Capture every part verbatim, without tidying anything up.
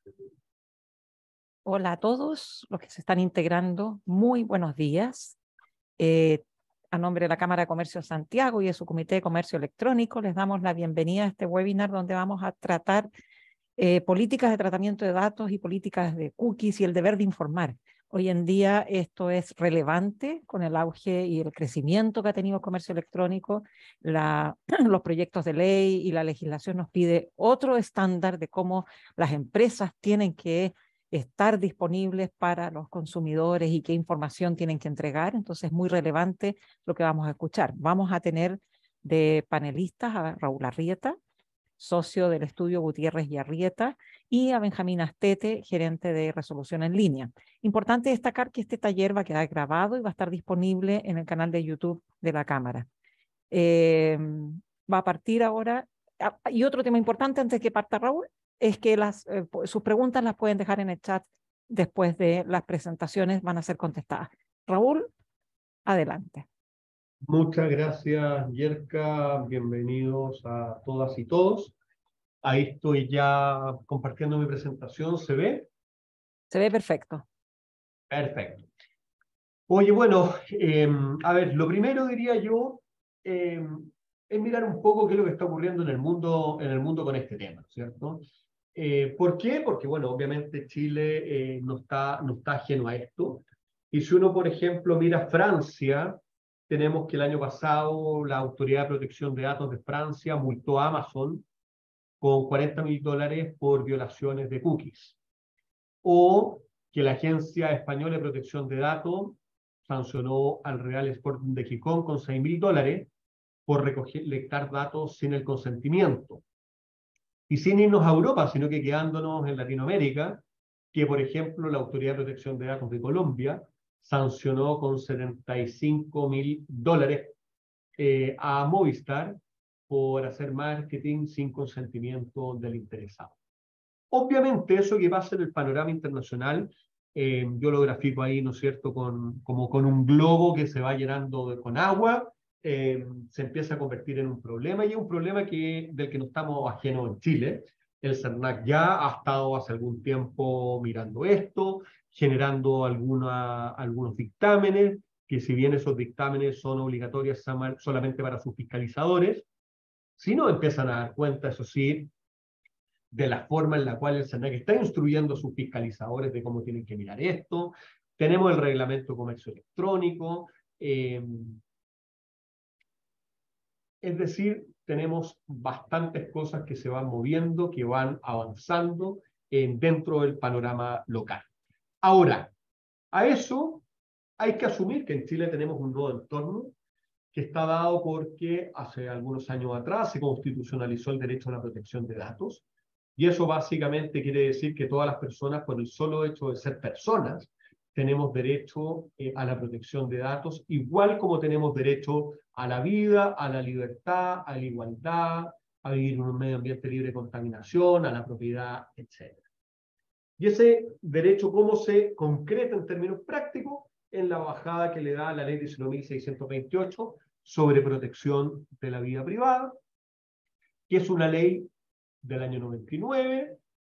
Hola a todos los que se están integrando, muy buenos días. Eh, a nombre de la Cámara de Comercio de Santiago y de su Comité de Comercio Electrónico, les damos la bienvenida a este webinar donde vamos a tratar eh, políticas de tratamiento de datos y políticas de cookies y el deber de informar. Hoy en día esto es relevante con el auge y el crecimiento que ha tenido el comercio electrónico. La, los proyectos de ley y la legislación nos pide otro estándar de cómo las empresas tienen que estar disponibles para los consumidores y qué información tienen que entregar. Entonces es muy relevante lo que vamos a escuchar. Vamos a tener de panelistas a Raúl Arrieta, socio del estudio Gutiérrez y Arrieta, y a Benjamín Astete, gerente de resolución en línea. Importante destacar que este taller va a quedar grabado y va a estar disponible en el canal de YouTube de la Cámara. Eh, va a partir ahora, ah, y otro tema importante antes que parta Raúl, es que las, eh, sus preguntas las pueden dejar en el chat después de las presentaciones, van a ser contestadas. Raúl, adelante. Muchas gracias, Yerka. Bienvenidos a todas y todos. Ahí estoy ya compartiendo mi presentación. ¿Se ve? Se ve perfecto. Perfecto. Oye, bueno, eh, a ver, lo primero diría yo eh, es mirar un poco qué es lo que está ocurriendo en el mundo, en el mundo con este tema, ¿cierto? Eh, ¿Por qué? Porque, bueno, obviamente Chile eh, no está, no está ajeno a esto. Y si uno, por ejemplo, mira Francia, tenemos que el año pasado la Autoridad de Protección de Datos de Francia multó a Amazon con cuarenta mil dólares por violaciones de cookies. O que la Agencia Española de Protección de Datos sancionó al Real Sporting de Gijón con seis mil dólares por recolectar datos sin el consentimiento. Y sin irnos a Europa, sino que quedándonos en Latinoamérica, que por ejemplo la Autoridad de Protección de Datos de Colombia sancionó con setenta y cinco mil dólares eh, a Movistar por hacer marketing sin consentimiento del interesado. Obviamente eso que pasa en el panorama internacional, eh, yo lo grafico ahí, ¿no es cierto?, con, como con un globo que se va llenando de, con agua, eh, se empieza a convertir en un problema, y es un problema que, del que no estamos ajenos en Chile. El CERNAC ya ha estado hace algún tiempo mirando esto, generando alguna, algunos dictámenes, que si bien esos dictámenes son obligatorios solamente para sus fiscalizadores, si no empiezan a dar cuenta, eso sí, de la forma en la cual el SENAC está instruyendo a sus fiscalizadores de cómo tienen que mirar esto. Tenemos el reglamento de comercio electrónico, eh, es decir, tenemos bastantes cosas que se van moviendo, que van avanzando eh, dentro del panorama local. Ahora, a eso hay que asumir que en Chile tenemos un nuevo entorno que está dado porque hace algunos años atrás se constitucionalizó el derecho a la protección de datos. Y eso básicamente quiere decir que todas las personas, por el solo hecho de ser personas, tenemos derecho eh, a la protección de datos, igual como tenemos derecho a la vida, a la libertad, a la igualdad, a vivir en un medio ambiente libre de contaminación, a la propiedad, etcétera. Y ese derecho, ¿cómo se concreta en términos prácticos? En la bajada que le da la ley diecinueve mil seiscientos veintiocho sobre protección de la vida privada, que es una ley del año noventa y nueve,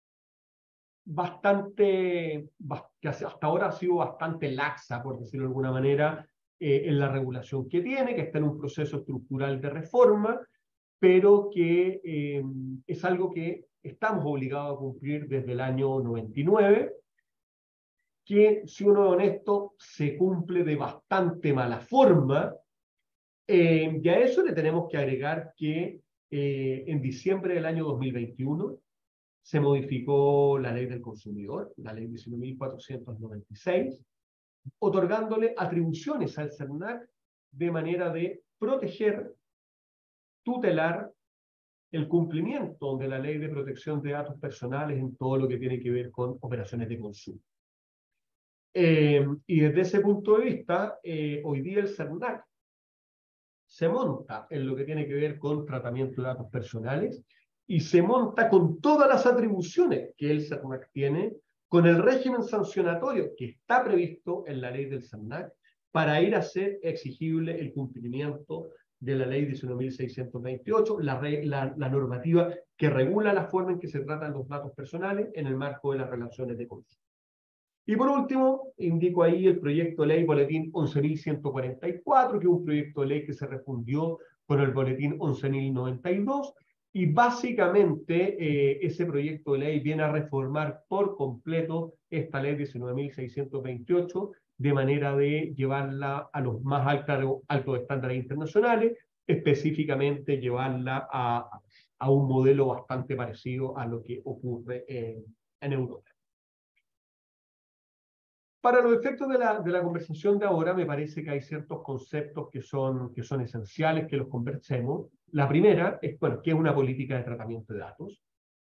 bastante, que hasta ahora ha sido bastante laxa, por decirlo de alguna manera, eh, en la regulación que tiene, que está en un proceso estructural de reforma, pero que eh, es algo que estamos obligados a cumplir desde el año noventa y nueve, que, si uno es honesto, se cumple de bastante mala forma. Eh, y a eso le tenemos que agregar que eh, en diciembre del año dos mil veintiuno se modificó la ley del consumidor, la ley diecinueve mil cuatrocientos noventa y seis, otorgándole atribuciones al CERNAC de manera de proteger, tutelar el cumplimiento de la ley de protección de datos personales en todo lo que tiene que ver con operaciones de consumo. Eh, y desde ese punto de vista, eh, hoy día el CERNAC se monta en lo que tiene que ver con tratamiento de datos personales y se monta con todas las atribuciones que el CERNAC tiene, con el régimen sancionatorio que está previsto en la ley del CERNAC, para ir a ser exigible el cumplimiento de la ley diecinueve mil seiscientos veintiocho, la, la, la normativa que regula la forma en que se tratan los datos personales en el marco de las relaciones de consumo. Y por último, indico ahí el proyecto de ley Boletín once mil ciento cuarenta y cuatro, que es un proyecto de ley que se refundió con el Boletín once mil noventa y dos, y básicamente eh, ese proyecto de ley viene a reformar por completo esta ley diecinueve mil seiscientos veintiocho, de manera de llevarla a los más altos, altos estándares internacionales, específicamente llevarla a, a un modelo bastante parecido a lo que ocurre en, en Europa. Para los efectos de la, de la conversación de ahora, me parece que hay ciertos conceptos que son, que son esenciales que los conversemos. La primera es, bueno, ¿qué es una política de tratamiento de datos?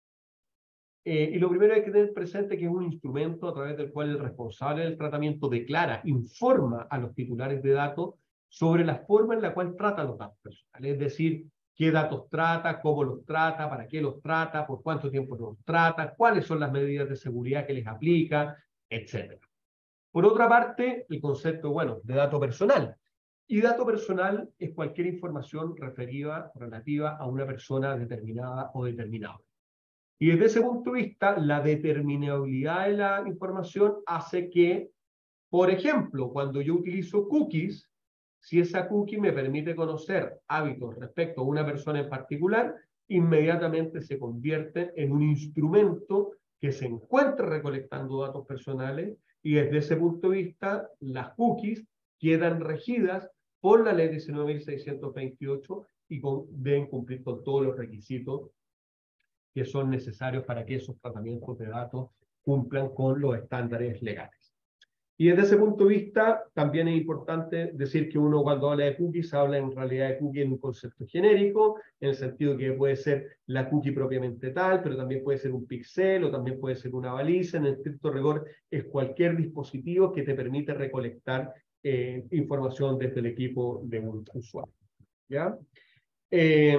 Eh, y lo primero hay que tener presente que es un instrumento a través del cual el responsable del tratamiento declara, informa a los titulares de datos sobre la forma en la cual trata los datos personales. Es decir, qué datos trata, cómo los trata, para qué los trata, por cuánto tiempo los trata, cuáles son las medidas de seguridad que les aplica, etcétera. Por otra parte, el concepto, bueno, de dato personal. Y dato personal es cualquier información referida, relativa a una persona determinada o determinada. Y desde ese punto de vista, la determinabilidad de la información hace que, por ejemplo, cuando yo utilizo cookies, si esa cookie me permite conocer hábitos respecto a una persona en particular, inmediatamente se convierte en un instrumento que se encuentra recolectando datos personales, y desde ese punto de vista, las cookies quedan regidas por la ley diecinueve mil seiscientos veintiocho y con, deben cumplir con todos los requisitos que son necesarios para que esos tratamientos de datos cumplan con los estándares legales. Y desde ese punto de vista, también es importante decir que uno cuando habla de cookies, habla en realidad de cookie en un concepto genérico, en el sentido que puede ser la cookie propiamente tal, pero también puede ser un pixel o también puede ser una baliza. En estricto rigor, es cualquier dispositivo que te permite recolectar eh, información desde el equipo de un usuario. ¿Ya? Eh,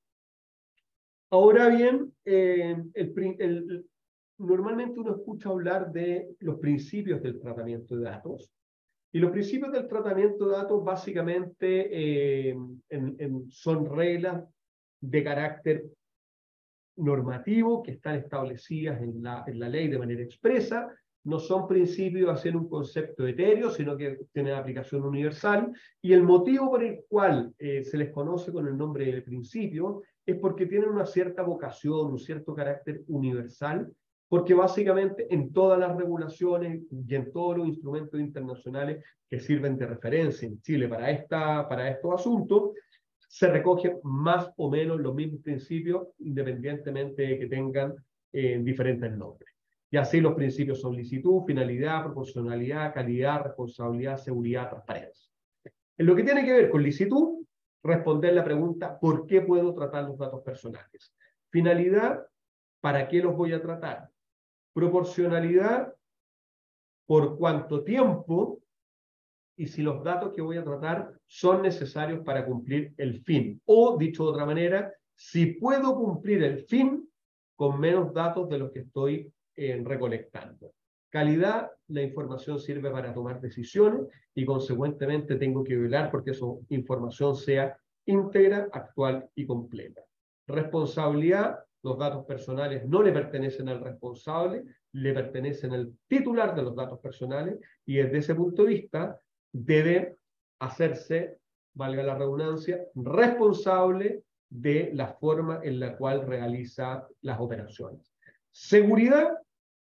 ahora bien, eh, el, el normalmente uno escucha hablar de los principios del tratamiento de datos. Y los principios del tratamiento de datos básicamente eh, en, en, son reglas de carácter normativo que están establecidas en la, en la ley de manera expresa. No son principios así en un concepto etéreo, sino que tienen aplicación universal. Y el motivo por el cual eh, se les conoce con el nombre de principio es porque tienen una cierta vocación, un cierto carácter universal, porque básicamente en todas las regulaciones y en todos los instrumentos internacionales que sirven de referencia en Chile para, esta, para estos asuntos, se recogen más o menos los mismos principios, independientemente de que tengan eh, diferentes nombres. Y así los principios son licitud, finalidad, proporcionalidad, calidad, responsabilidad, seguridad, transparencia. En lo que tiene que ver con licitud, responder la pregunta, ¿por qué puedo tratar los datos personales? Finalidad, ¿para qué los voy a tratar? Proporcionalidad, por cuánto tiempo, y si los datos que voy a tratar son necesarios para cumplir el fin. O, dicho de otra manera, si puedo cumplir el fin con menos datos de los que estoy eh, recolectando. Calidad, la información sirve para tomar decisiones y consecuentemente tengo que velar porque esa información sea íntegra, actual y completa. Responsabilidad, los datos personales no le pertenecen al responsable, le pertenecen al titular de los datos personales, y desde ese punto de vista debe hacerse, valga la redundancia, responsable de la forma en la cual realiza las operaciones. Seguridad,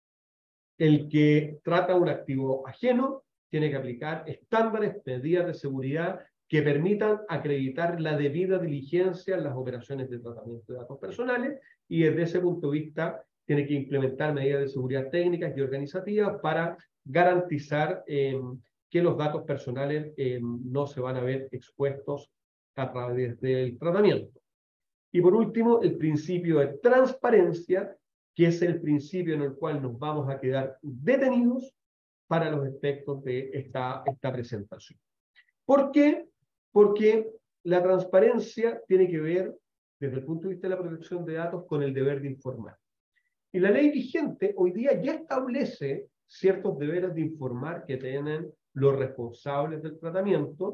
el que trata un activo ajeno tiene que aplicar estándares, medidas de seguridad que permitan acreditar la debida diligencia en las operaciones de tratamiento de datos personales, y desde ese punto de vista tiene que implementar medidas de seguridad técnicas y organizativas para garantizar eh, que los datos personales eh, no se van a ver expuestos a través del tratamiento. Y por último, el principio de transparencia, que es el principio en el cual nos vamos a quedar detenidos para los efectos de esta, esta presentación. ¿Por qué? Porque la transparencia tiene que ver, desde el punto de vista de la protección de datos, con el deber de informar. Y la ley vigente hoy día ya establece ciertos deberes de informar que tienen los responsables del tratamiento,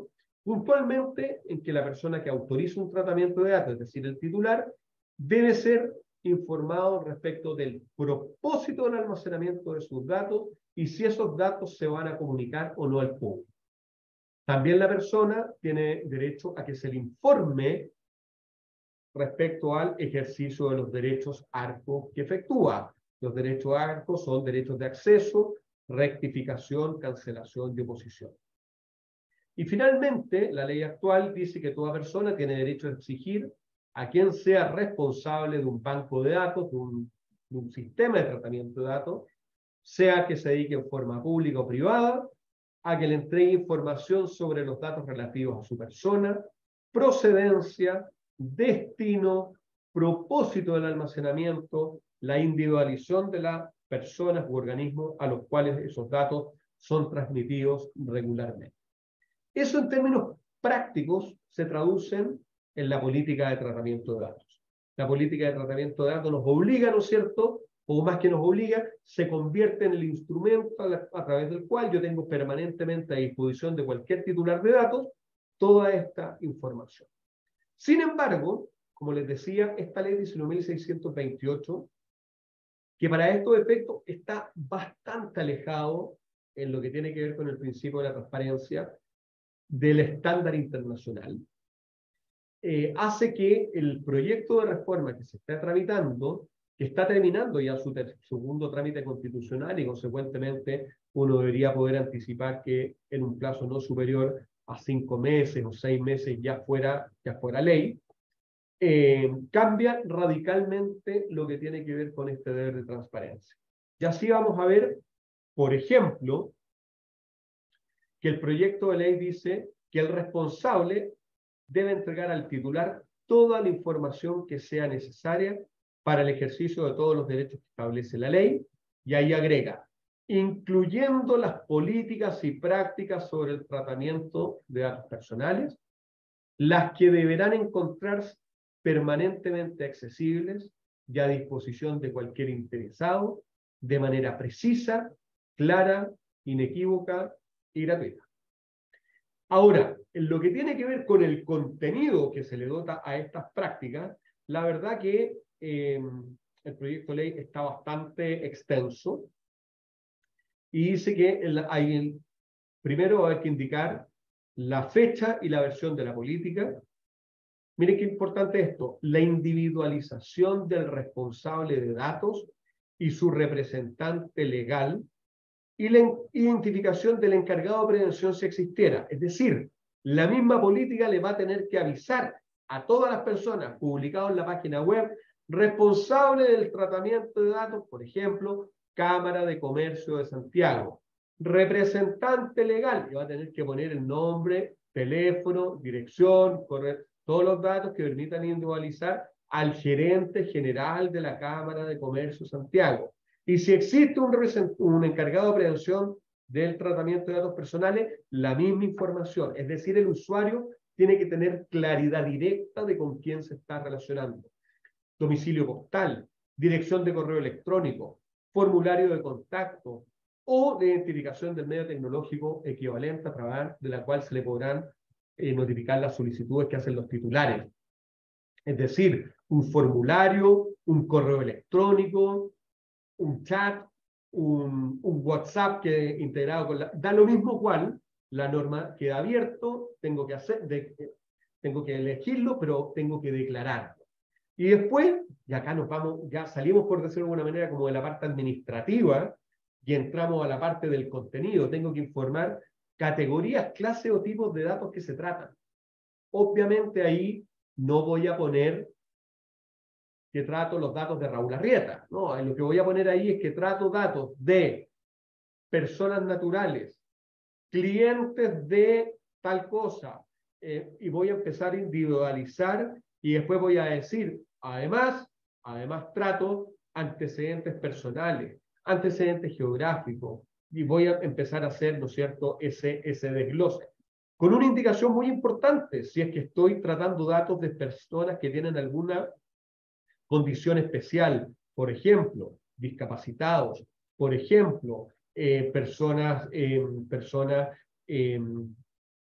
puntualmente en que la persona que autoriza un tratamiento de datos, es decir, el titular, debe ser informado respecto del propósito del almacenamiento de sus datos y si esos datos se van a comunicar o no al público. También la persona tiene derecho a que se le informe respecto al ejercicio de los derechos ARCO que efectúa. Los derechos ARCO son derechos de acceso, rectificación, cancelación y oposición. Y finalmente, la ley actual dice que toda persona tiene derecho a exigir a quien sea responsable de un banco de datos, de un, de un sistema de tratamiento de datos, sea que se dedique en forma pública o privada, a que le entregue información sobre los datos relativos a su persona, procedencia, destino, propósito del almacenamiento, la individualización de las personas u organismos a los cuales esos datos son transmitidos regularmente. Eso en términos prácticos se traducen en la política de tratamiento de datos. La política de tratamiento de datos nos obliga, ¿no es cierto?, o más que nos obliga, se convierte en el instrumento a, la, a través del cual yo tengo permanentemente a disposición de cualquier titular de datos toda esta información. Sin embargo, como les decía, esta ley diecinueve mil seiscientos veintiocho, que para estos efectos está bastante alejado en lo que tiene que ver con el principio de la transparencia del estándar internacional, eh, hace que el proyecto de reforma que se está tramitando, que está terminando ya su segundo trámite constitucional y consecuentemente uno debería poder anticipar que en un plazo no superior a cinco meses o seis meses ya fuera, ya fuera ley, eh, cambia radicalmente lo que tiene que ver con este deber de transparencia. Y así vamos a ver, por ejemplo, que el proyecto de ley dice que el responsable debe entregar al titular toda la información que sea necesaria para el ejercicio de todos los derechos que establece la ley, y ahí agrega, incluyendo las políticas y prácticas sobre el tratamiento de datos personales, las que deberán encontrarse permanentemente accesibles y a disposición de cualquier interesado, de manera precisa, clara, inequívoca y gratuita. Ahora, en lo que tiene que ver con el contenido que se le dota a estas prácticas, la verdad que eh, el proyecto de ley está bastante extenso y dice que el, hay el, primero hay que indicar la fecha y la versión de la política. Miren qué importante esto, la individualización del responsable de datos y su representante legal, y la identificación del encargado de prevención si existiera. Es decir, la misma política le va a tener que avisar a todas las personas publicadas en la página web responsable del tratamiento de datos, por ejemplo, Cámara de Comercio de Santiago. Representante legal, le va a tener que poner el nombre, teléfono, dirección, correo, todos los datos que permitan individualizar al gerente general de la Cámara de Comercio de Santiago. Y si existe un, un encargado de prevención del tratamiento de datos personales, la misma información. Es decir, el usuario tiene que tener claridad directa de con quién se está relacionando. Domicilio postal, dirección de correo electrónico, formulario de contacto o de identificación del medio tecnológico equivalente a través de la cual se le podrán eh, notificar las solicitudes que hacen los titulares. Es decir, un formulario, un correo electrónico, un chat, un, un WhatsApp que integrado con la... Da lo mismo cual, la norma queda abierto, tengo que hacer, de, tengo que elegirlo, pero tengo que declararlo. Y después, y acá nos vamos, ya salimos por decirlo de alguna manera como de la parte administrativa y entramos a la parte del contenido. Tengo que informar categorías, clases o tipos de datos que se tratan. Obviamente ahí no voy a poner que trato los datos de Raúl Arrieta, no, lo que voy a poner ahí es que trato datos de personas naturales, clientes de tal cosa, eh, y voy a empezar a individualizar y después voy a decir, además, además trato antecedentes personales, antecedentes geográficos, y voy a empezar a hacer, ¿no es cierto?, ese, ese desglose. Con una indicación muy importante, si es que estoy tratando datos de personas que tienen alguna condición especial, por ejemplo, discapacitados, por ejemplo, eh, personas, eh, personas eh,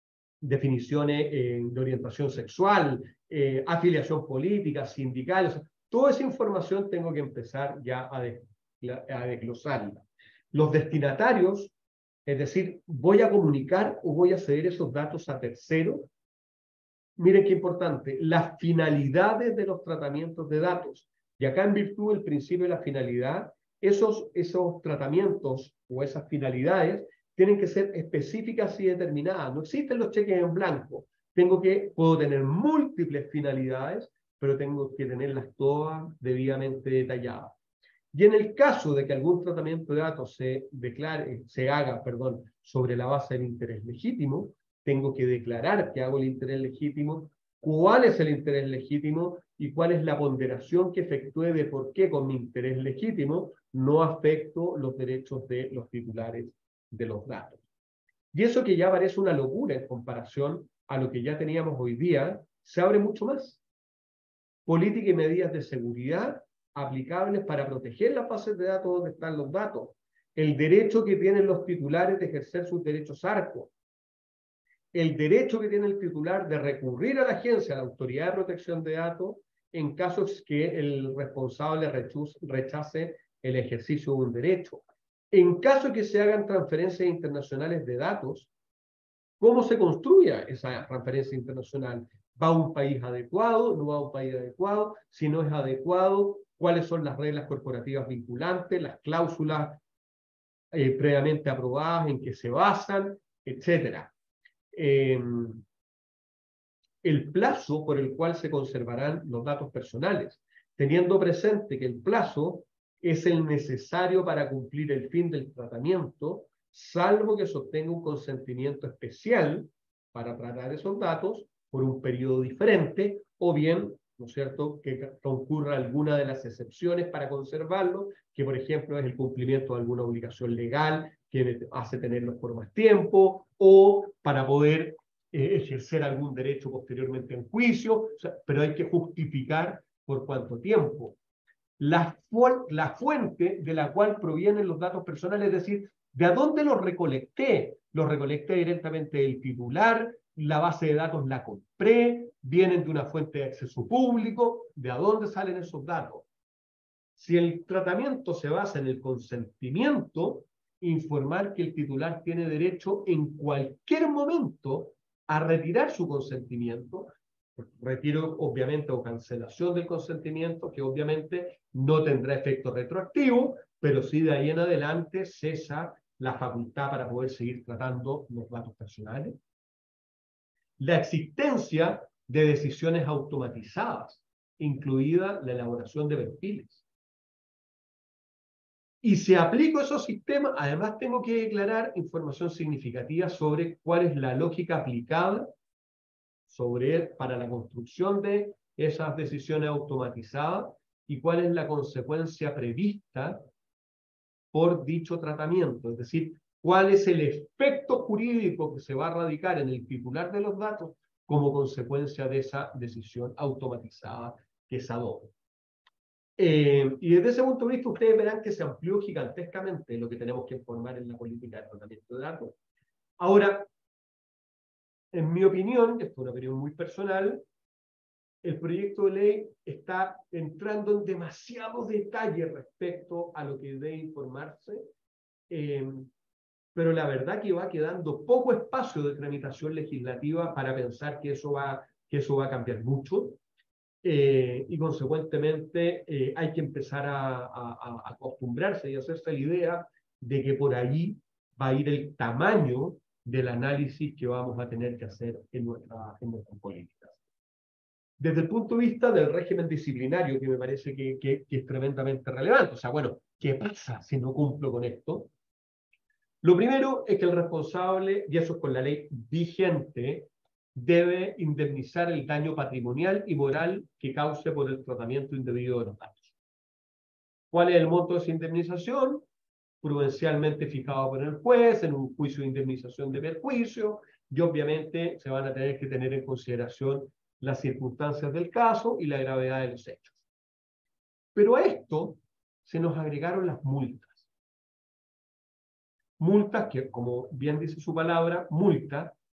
definiciones eh, de orientación sexual, eh, afiliación política, sindical, o sea, toda esa información tengo que empezar ya a, de, a desglosarla. Los destinatarios, es decir, ¿voy a comunicar o voy a ceder esos datos a terceros? Miren qué importante, las finalidades de los tratamientos de datos. Y acá en virtud del principio de la finalidad, esos, esos tratamientos o esas finalidades tienen que ser específicas y determinadas. No existen los cheques en blanco. Tengo que, puedo tener múltiples finalidades, pero tengo que tenerlas todas debidamente detalladas. Y en el caso de que algún tratamiento de datos se declare, se haga, perdón, sobre la base del interés legítimo, tengo que declarar que hago el interés legítimo, cuál es el interés legítimo y cuál es la ponderación que efectúe de por qué con mi interés legítimo no afecto los derechos de los titulares de los datos. Y eso que ya parece una locura en comparación a lo que ya teníamos hoy día, se abre mucho más. Política y medidas de seguridad aplicables para proteger las bases de datos donde están los datos. El derecho que tienen los titulares de ejercer sus derechos ARCO. El derecho que tiene el titular de recurrir a la agencia, a la Autoridad de Protección de Datos, en casos que el responsable rechace el ejercicio de un derecho. En caso que se hagan transferencias internacionales de datos, ¿cómo se construye esa transferencia internacional? ¿Va a un país adecuado? ¿No va a un país adecuado? Si no es adecuado, ¿cuáles son las reglas corporativas vinculantes, las cláusulas eh, previamente aprobadas en que se basan, etcétera? Eh, el plazo por el cual se conservarán los datos personales, teniendo presente que el plazo es el necesario para cumplir el fin del tratamiento, salvo que se obtenga un consentimiento especial para tratar esos datos por un periodo diferente, o bien, ¿no es cierto?, que concurra alguna de las excepciones para conservarlo, que por ejemplo es el cumplimiento de alguna obligación legal que hace tenerlos por más tiempo, o para poder eh, ejercer algún derecho posteriormente en juicio, o sea, pero hay que justificar por cuánto tiempo. La, fu la fuente de la cual provienen los datos personales, es decir, ¿de dónde los recolecté? Los recolecté directamente del titular, la base de datos la compré, vienen de una fuente de acceso público, ¿de dónde salen esos datos? Si el tratamiento se basa en el consentimiento, informar que el titular tiene derecho en cualquier momento a retirar su consentimiento, retiro obviamente o cancelación del consentimiento, que obviamente no tendrá efecto retroactivo, pero sí de ahí en adelante cesa la facultad para poder seguir tratando los datos personales. La existencia de decisiones automatizadas, incluida la elaboración de perfiles. Y si aplico esos sistemas, además tengo que declarar información significativa sobre cuál es la lógica aplicada sobre, para la construcción de esas decisiones automatizadas y cuál es la consecuencia prevista por dicho tratamiento. Es decir, cuál es el efecto jurídico que se va a radicar en el titular de los datos como consecuencia de esa decisión automatizada que se adopta. Eh, y desde ese punto de vista ustedes verán que se amplió gigantescamente lo que tenemos que informar en la política de tratamiento de datos. Ahora, en mi opinión, esto es una opinión muy personal, el proyecto de ley está entrando en demasiados detalles respecto a lo que debe informarse, eh, pero la verdad que va quedando poco espacio de tramitación legislativa para pensar que eso va, que eso va a cambiar mucho. Eh, y consecuentemente eh, hay que empezar a, a, a acostumbrarse y hacerse la idea de que por ahí va a ir el tamaño del análisis que vamos a tener que hacer en, nuestra, en nuestras políticas. Desde el punto de vista del régimen disciplinario, que me parece que, que, que es tremendamente relevante, o sea, bueno, ¿qué pasa si no cumplo con esto? Lo primero es que el responsable, y eso es con la ley vigente, debe indemnizar el daño patrimonial y moral que cause por el tratamiento indebido de los datos. ¿Cuál es el monto de esa indemnización? Prudencialmente fijado por el juez en un juicio de indemnización de perjuicio, y obviamente se van a tener que tener en consideración las circunstancias del caso y la gravedad de los hechos. Pero a esto se nos agregaron las multas. Multas que, como bien dice su palabra, multa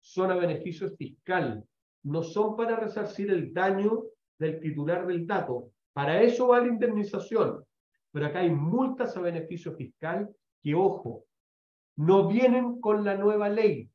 son a beneficio fiscal, no son para resarcir el daño del titular del dato. Para eso va la indemnización. Pero acá hay multas a beneficio fiscal que, ojo, no vienen con la nueva ley,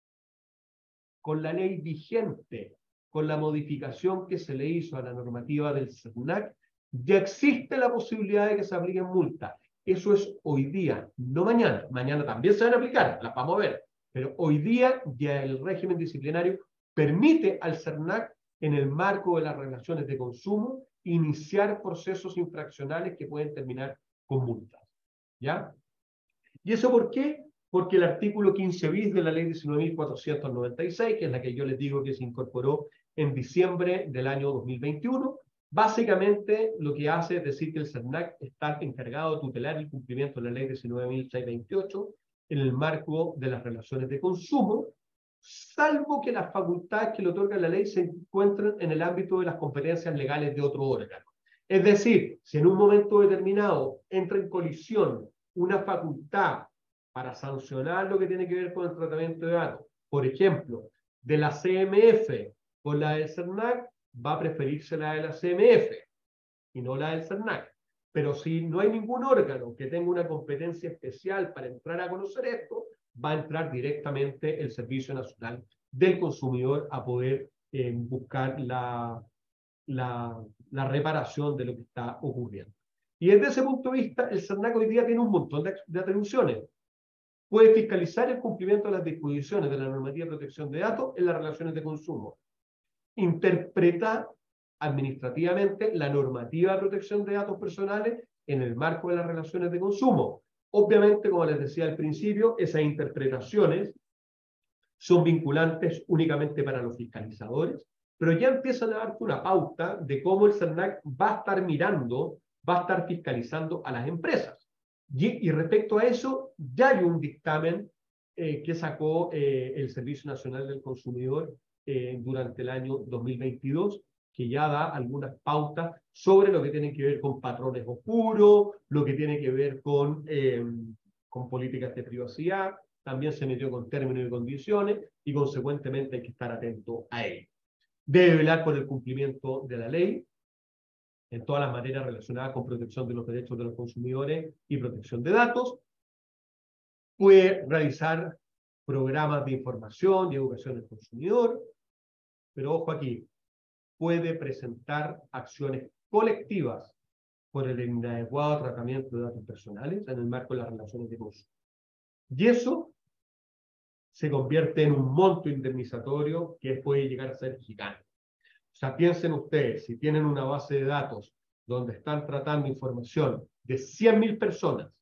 con la ley vigente, con la modificación que se le hizo a la normativa del SERNAC, ya existe la posibilidad de que se apliquen multas. Eso es hoy día, no mañana. Mañana también se van a aplicar, las vamos a ver. Pero hoy día ya el régimen disciplinario permite al SERNAC, en el marco de las relaciones de consumo, iniciar procesos infraccionales que pueden terminar con multas. ¿Ya? ¿Y eso por qué? Porque el artículo quince bis de la ley diecinueve mil cuatrocientos noventa y seis, que es la que yo les digo que se incorporó en diciembre del año dos mil veintiuno, básicamente lo que hace es decir que el SERNAC está encargado de tutelar el cumplimiento de la ley diecinueve mil seiscientos veintiocho en el marco de las relaciones de consumo, salvo que las facultades que le otorga la ley se encuentren en el ámbito de las competencias legales de otro órgano. Es decir, si en un momento determinado entra en colisión una facultad para sancionar lo que tiene que ver con el tratamiento de datos, por ejemplo, de la C M F con la del SERNAC, va a preferirse la de la C M F y no la del SERNAC. Pero si no hay ningún órgano que tenga una competencia especial para entrar a conocer esto, va a entrar directamente el Servicio Nacional del Consumidor a poder eh, buscar la, la, la reparación de lo que está ocurriendo. Y desde ese punto de vista, el SERNAC hoy día tiene un montón de, de atribuciones. Puede fiscalizar el cumplimiento de las disposiciones de la normativa de protección de datos en las relaciones de consumo. Interpreta administrativamente la normativa de protección de datos personales en el marco de las relaciones de consumo. Obviamente, como les decía al principio, esas interpretaciones son vinculantes únicamente para los fiscalizadores, pero ya empiezan a darte una pauta de cómo el SERNAC va a estar mirando, va a estar fiscalizando a las empresas. Y, y respecto a eso, ya hay un dictamen eh, que sacó eh, el Servicio Nacional del Consumidor eh, durante el año dos mil veintidós, que ya da algunas pautas sobre lo que tiene que ver con patrones oscuros, lo que tiene que ver con, eh, con políticas de privacidad, también se metió con términos y condiciones, y consecuentemente hay que estar atento a ello. Debe velar por el cumplimiento de la ley en todas las materias relacionadas con protección de los derechos de los consumidores y protección de datos. Puede realizar programas de información y educación del consumidor, pero ojo aquí, puede presentar acciones colectivas por el inadecuado tratamiento de datos personales en el marco de las relaciones de consumo. Y eso se convierte en un monto indemnizatorio que puede llegar a ser gigante. O sea, piensen ustedes, si tienen una base de datos donde están tratando información de cien mil personas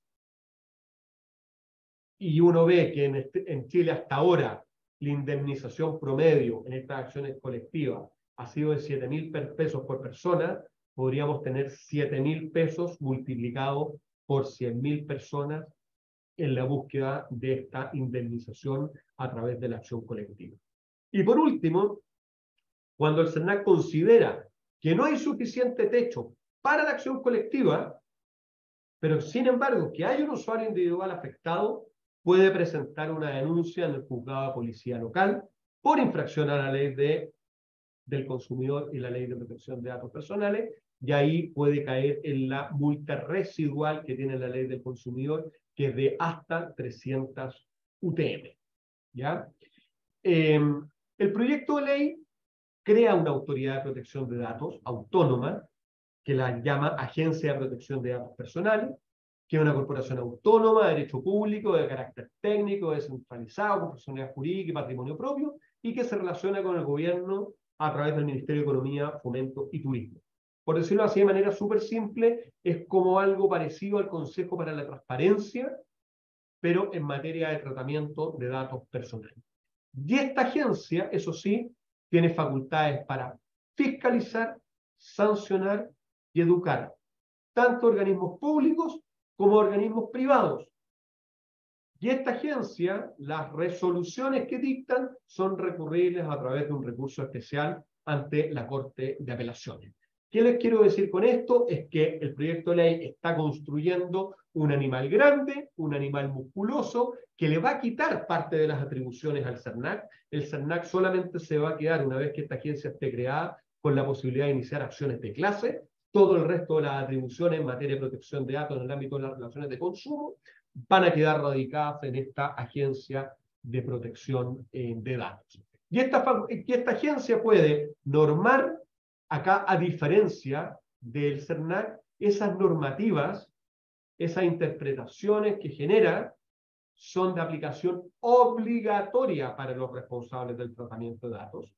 y uno ve que en, este, en Chile hasta ahora la indemnización promedio en estas acciones colectivas ha sido de siete mil pesos por persona, podríamos tener siete mil pesos multiplicados por cien mil personas en la búsqueda de esta indemnización a través de la acción colectiva. Y por último, cuando el SERNAC considera que no hay suficiente techo para la acción colectiva, pero sin embargo que hay un usuario individual afectado, puede presentar una denuncia en el juzgado de policía local por infracción a la ley de, del consumidor y la ley de protección de datos personales, y ahí puede caer en la multa residual que tiene la ley del consumidor, que es de hasta trescientas U T M. ¿Ya? Eh, el proyecto de ley crea una autoridad de protección de datos autónoma, que la llama Agencia de Protección de Datos Personales, que es una corporación autónoma de derecho público, de carácter técnico, descentralizado, con personalidad jurídica y patrimonio propio, y que se relaciona con el gobierno a través del Ministerio de Economía, Fomento y Turismo. Por decirlo así de manera súper simple, es como algo parecido al Consejo para la Transparencia, pero en materia de tratamiento de datos personales. Y esta agencia, eso sí, tiene facultades para fiscalizar, sancionar y educar tanto organismos públicos como organismos privados. Y esta agencia, las resoluciones que dictan son recurribles a través de un recurso especial ante la Corte de Apelaciones. ¿Qué les quiero decir con esto? Es que el proyecto de ley está construyendo un animal grande, un animal musculoso, que le va a quitar parte de las atribuciones al CERNAC. El CERNAC solamente se va a quedar, una vez que esta agencia esté creada, con la posibilidad de iniciar acciones de clase. Todo el resto de las atribuciones en materia de protección de datos en el ámbito de las relaciones de consumo van a quedar radicadas en esta agencia de protección eh, de datos. Y esta, y esta agencia puede normar, acá a diferencia del CERNAC, esas normativas, esas interpretaciones que genera, son de aplicación obligatoria para los responsables del tratamiento de datos.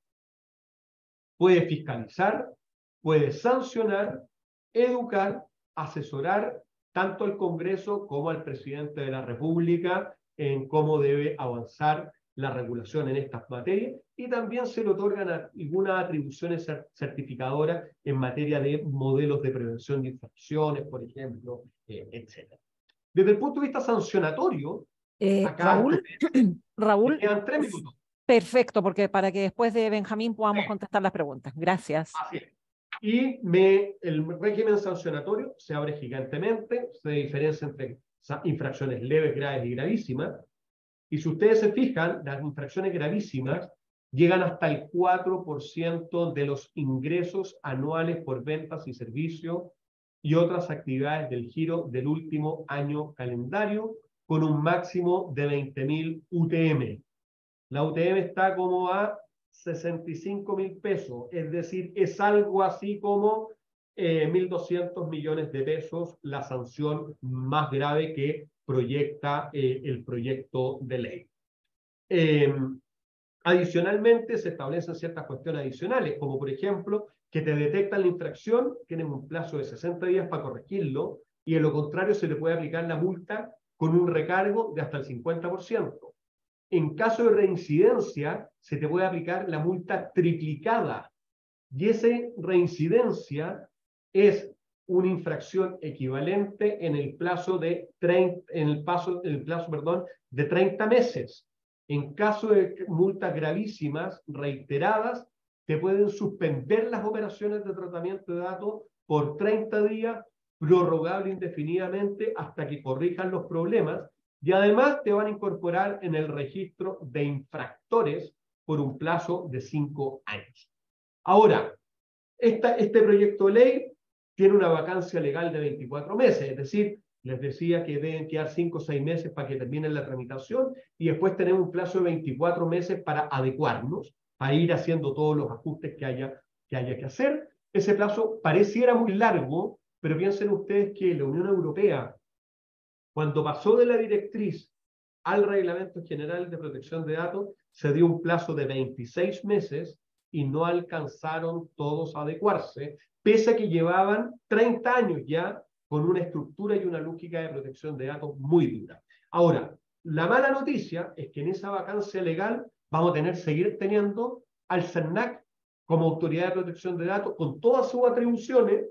Puede fiscalizar, puede sancionar, educar, asesorar tanto al Congreso como al presidente de la República en cómo debe avanzar la regulación en estas materias, y también se le otorgan algunas atribuciones certificadoras en materia de modelos de prevención de infracciones, por ejemplo, eh, etcétera. Desde el punto de vista sancionatorio, Eh, acá Raúl, Raúl, me quedan tres minutos. Perfecto, porque para que después de Benjamín podamos Sí. contestar las preguntas. Gracias. Así es. Y me, el régimen sancionatorio se abre gigantemente, se diferencia entre infracciones leves, graves y gravísimas. Y si ustedes se fijan, las infracciones gravísimas llegan hasta el cuatro por ciento de los ingresos anuales por ventas y servicios y otras actividades del giro del último año calendario, con un máximo de veinte mil U T M. La U T M está como a sesenta y cinco mil pesos, es decir, es algo así como eh, mil doscientos millones de pesos la sanción más grave que proyecta eh, el proyecto de ley. Eh, adicionalmente, se establecen ciertas cuestiones adicionales, como por ejemplo, que te detectan la infracción, tienen un plazo de sesenta días para corregirlo, y en lo contrario se le puede aplicar la multa con un recargo de hasta el cincuenta por ciento. En caso de reincidencia, se te puede aplicar la multa triplicada, y esa reincidencia es una infracción equivalente en el plazo de treinta, en el paso, en el plazo, perdón, de treinta meses. En caso de multas gravísimas, reiteradas, te pueden suspender las operaciones de tratamiento de datos por treinta días, prorrogable indefinidamente hasta que corrijan los problemas, y además te van a incorporar en el registro de infractores por un plazo de cinco años. Ahora, esta, este proyecto de ley tiene una vacancia legal de veinticuatro meses, es decir, les decía que deben quedar cinco o seis meses para que terminen la tramitación, y después tenemos un plazo de veinticuatro meses para adecuarnos, para ir haciendo todos los ajustes que haya que, haya que hacer. Ese plazo pareciera muy largo, pero piensen ustedes que la Unión Europea, cuando pasó de la directriz al Reglamento General de Protección de Datos, se dio un plazo de veintiséis meses y no alcanzaron todos a adecuarse, pese a que llevaban treinta años ya con una estructura y una lógica de protección de datos muy dura. Ahora, la mala noticia es que en esa vacancia legal vamos a tener seguir teniendo al CERNAC como autoridad de protección de datos con todas sus atribuciones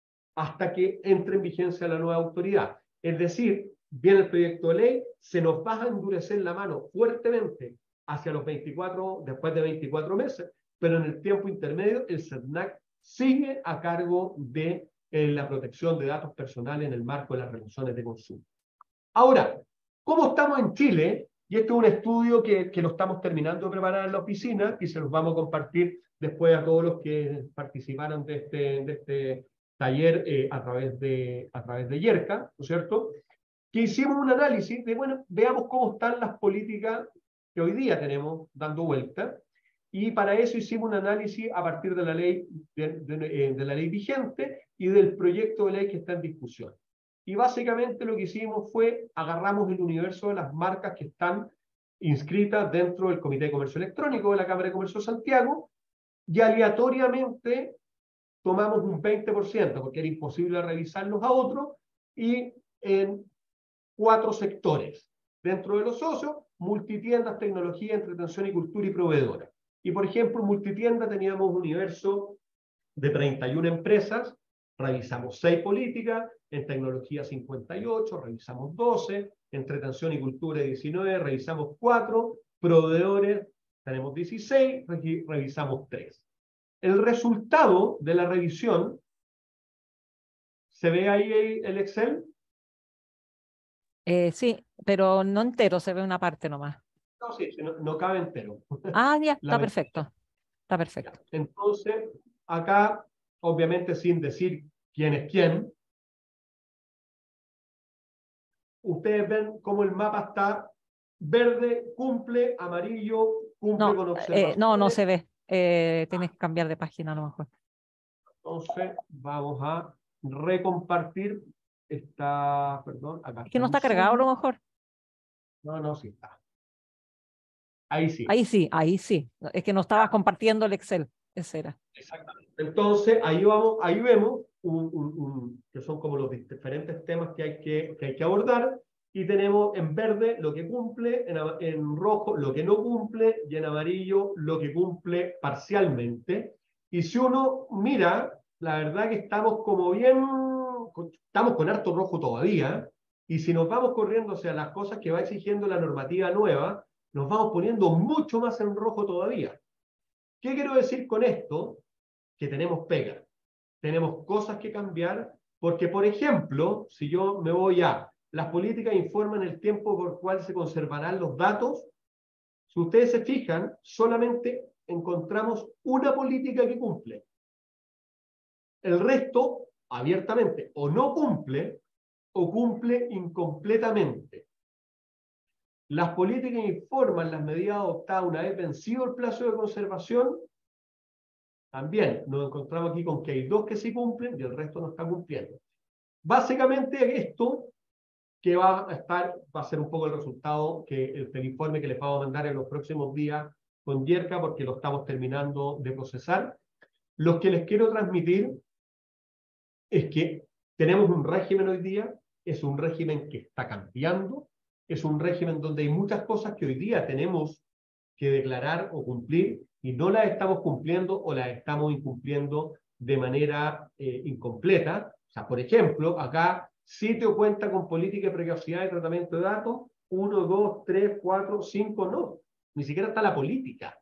hasta que entre en vigencia la nueva autoridad. Es decir, viene el proyecto de ley, se nos va a endurecer la mano fuertemente hacia los veinticuatro, después de veinticuatro meses, pero en el tiempo intermedio el CERNAC sigue a cargo de eh, la protección de datos personales en el marco de las relaciones de consumo. Ahora, ¿cómo estamos en Chile? Y este es un estudio que, que lo estamos terminando de preparar en la oficina y se los vamos a compartir después a todos los que participaron de este, de este taller eh, a través de, a través de Yerka, ¿no es cierto? Que hicimos un análisis de, bueno, veamos cómo están las políticas que hoy día tenemos dando vuelta, y para eso hicimos un análisis a partir de la ley, de, de, de la ley vigente y del proyecto de ley que está en discusión. Y básicamente lo que hicimos fue, agarramos el universo de las marcas que están inscritas dentro del Comité de Comercio Electrónico de la Cámara de Comercio de Santiago, y aleatoriamente tomamos un veinte por ciento, porque era imposible revisarlos a otros, y en cuatro sectores. Dentro de los socios, multitiendas, tecnología, entretención y cultura y proveedora. Y por ejemplo, en multitienda teníamos un universo de treinta y una empresas, revisamos seis políticas, en tecnología cincuenta y ocho, revisamos doce, entretención y cultura diecinueve, revisamos cuatro, proveedores tenemos dieciséis, revisamos tres. El resultado de la revisión ¿Se ve ahí el, el Excel? Eh, sí, pero no entero, se ve una parte nomás. No, sí, sí, no, no cabe entero. Ah, ya, está La perfecto. Está Ya. perfecto. Entonces, acá, obviamente sin decir quién es quién, ustedes ven cómo el mapa está verde, cumple, amarillo, cumple No, con eh, no, no observaciones. se ve. Eh, tienes que cambiar de página a lo mejor. Entonces, vamos a recompartir esta, perdón, acá Es que está no un está cargado a lo Zoom. mejor. No, no, sí está. Ahí sí. Ahí sí, ahí sí. Es que no estabas compartiendo el Excel. Ese era. Exactamente. Entonces, ahí, vamos, ahí vemos un, un, un, que son como los diferentes temas que hay que, que hay que abordar, y tenemos en verde lo que cumple, en, en rojo lo que no cumple, y en amarillo lo que cumple parcialmente. Y si uno mira, la verdad que estamos como bien, estamos con harto rojo todavía, y si nos vamos corriendo hacia las cosas que va exigiendo la normativa nueva, nos vamos poniendo mucho más en rojo todavía. ¿Qué quiero decir con esto? Que tenemos pega, tenemos cosas que cambiar, porque, por ejemplo, si yo me voy a las políticas informan el tiempo por cual se conservarán los datos, si ustedes se fijan, solamente encontramos una política que cumple. El resto, abiertamente, o no cumple, o cumple incompletamente. Las políticas informan las medidas adoptadas una vez vencido el plazo de conservación. También nos encontramos aquí con que hay dos que sí cumplen y el resto no está cumpliendo. Básicamente esto que va a estar, va a ser un poco el resultado que el, el informe que les vamos a mandar en los próximos días con Yerka, porque lo estamos terminando de procesar. Lo que les quiero transmitir es que tenemos un régimen hoy día, es un régimen que está cambiando, es un régimen donde hay muchas cosas que hoy día tenemos que declarar o cumplir y no las estamos cumpliendo o las estamos incumpliendo de manera eh, incompleta. O sea, por ejemplo, acá sitio cuenta con política de privacidad y tratamiento de datos, uno, dos, tres, cuatro, cinco, no. Ni siquiera está la política.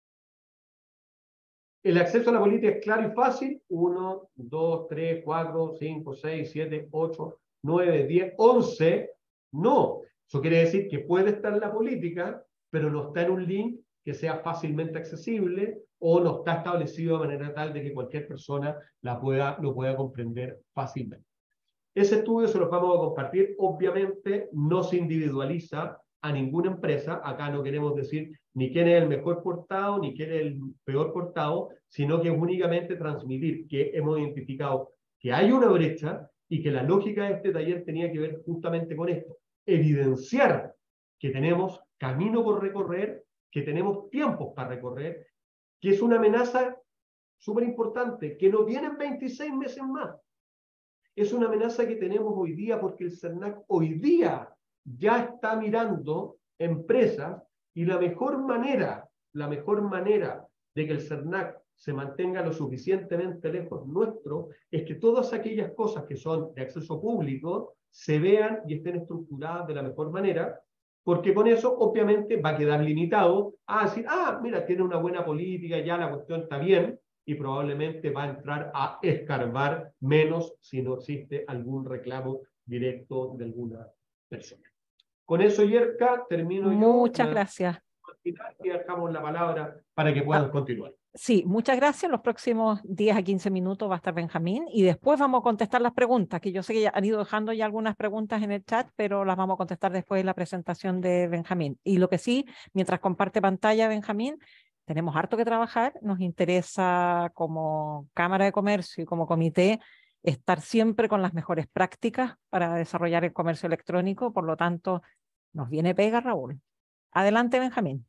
El acceso a la política es claro y fácil, uno, dos, tres, cuatro, cinco, seis, siete, ocho, nueve, diez, once, no. Eso quiere decir que puede estar en la política, pero no está en un link que sea fácilmente accesible o no está establecido de manera tal de que cualquier persona la pueda, lo pueda comprender fácilmente. Ese estudio se los vamos a compartir. Obviamente no se individualiza a ninguna empresa. Acá no queremos decir ni quién es el mejor portado, ni quién es el peor portado, sino que es únicamente transmitir que hemos identificado que hay una brecha y que la lógica de este taller tenía que ver justamente con esto. Evidenciar que tenemos camino por recorrer, que tenemos tiempos para recorrer, que es una amenaza súper importante, que no vienen veintiséis meses más. Es una amenaza que tenemos hoy día porque el CERNAC hoy día ya está mirando empresas y la mejor manera, la mejor manera de que el CERNAC se mantenga lo suficientemente lejos nuestro es que todas aquellas cosas que son de acceso público se vean y estén estructuradas de la mejor manera, porque con eso obviamente va a quedar limitado a decir, ah, mira, tiene una buena política, ya la cuestión está bien, y probablemente va a entrar a escarbar menos si no existe algún reclamo directo de alguna persona. Con eso, Yerka, termino yo. Muchas gracias. Y dejamos la palabra para que puedan Ah, continuar. sí, muchas gracias. Los próximos diez a quince minutos va a estar Benjamín y después vamos a contestar las preguntas, que yo sé que ya han ido dejando ya algunas preguntas en el chat, pero las vamos a contestar después de la presentación de Benjamín. Y lo que sí, mientras comparte pantalla Benjamín, tenemos harto que trabajar. Nos interesa como Cámara de Comercio y como comité estar siempre con las mejores prácticas para desarrollar el comercio electrónico. Por lo tanto, nos viene pega, Raúl. Adelante, Benjamín.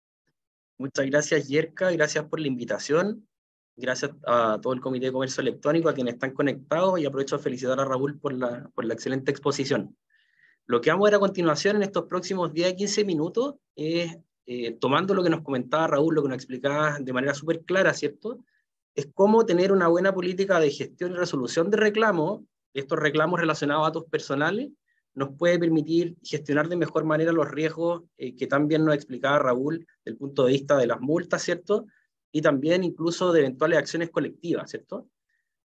Muchas gracias, Yerka, gracias por la invitación, gracias a todo el Comité de Comercio Electrónico, a quienes están conectados, y aprovecho de felicitar a Raúl por la, por la excelente exposición. Lo que vamos a ver a continuación en estos próximos diez a quince minutos es, eh, tomando lo que nos comentaba Raúl, lo que nos explicaba de manera súper clara, ¿cierto? Es cómo tener una buena política de gestión y resolución de reclamos, estos reclamos relacionados a datos personales, nos puede permitir gestionar de mejor manera los riesgos eh, que también nos explicaba Raúl desde el punto de vista de las multas, ¿cierto? Y también incluso de eventuales acciones colectivas, ¿cierto?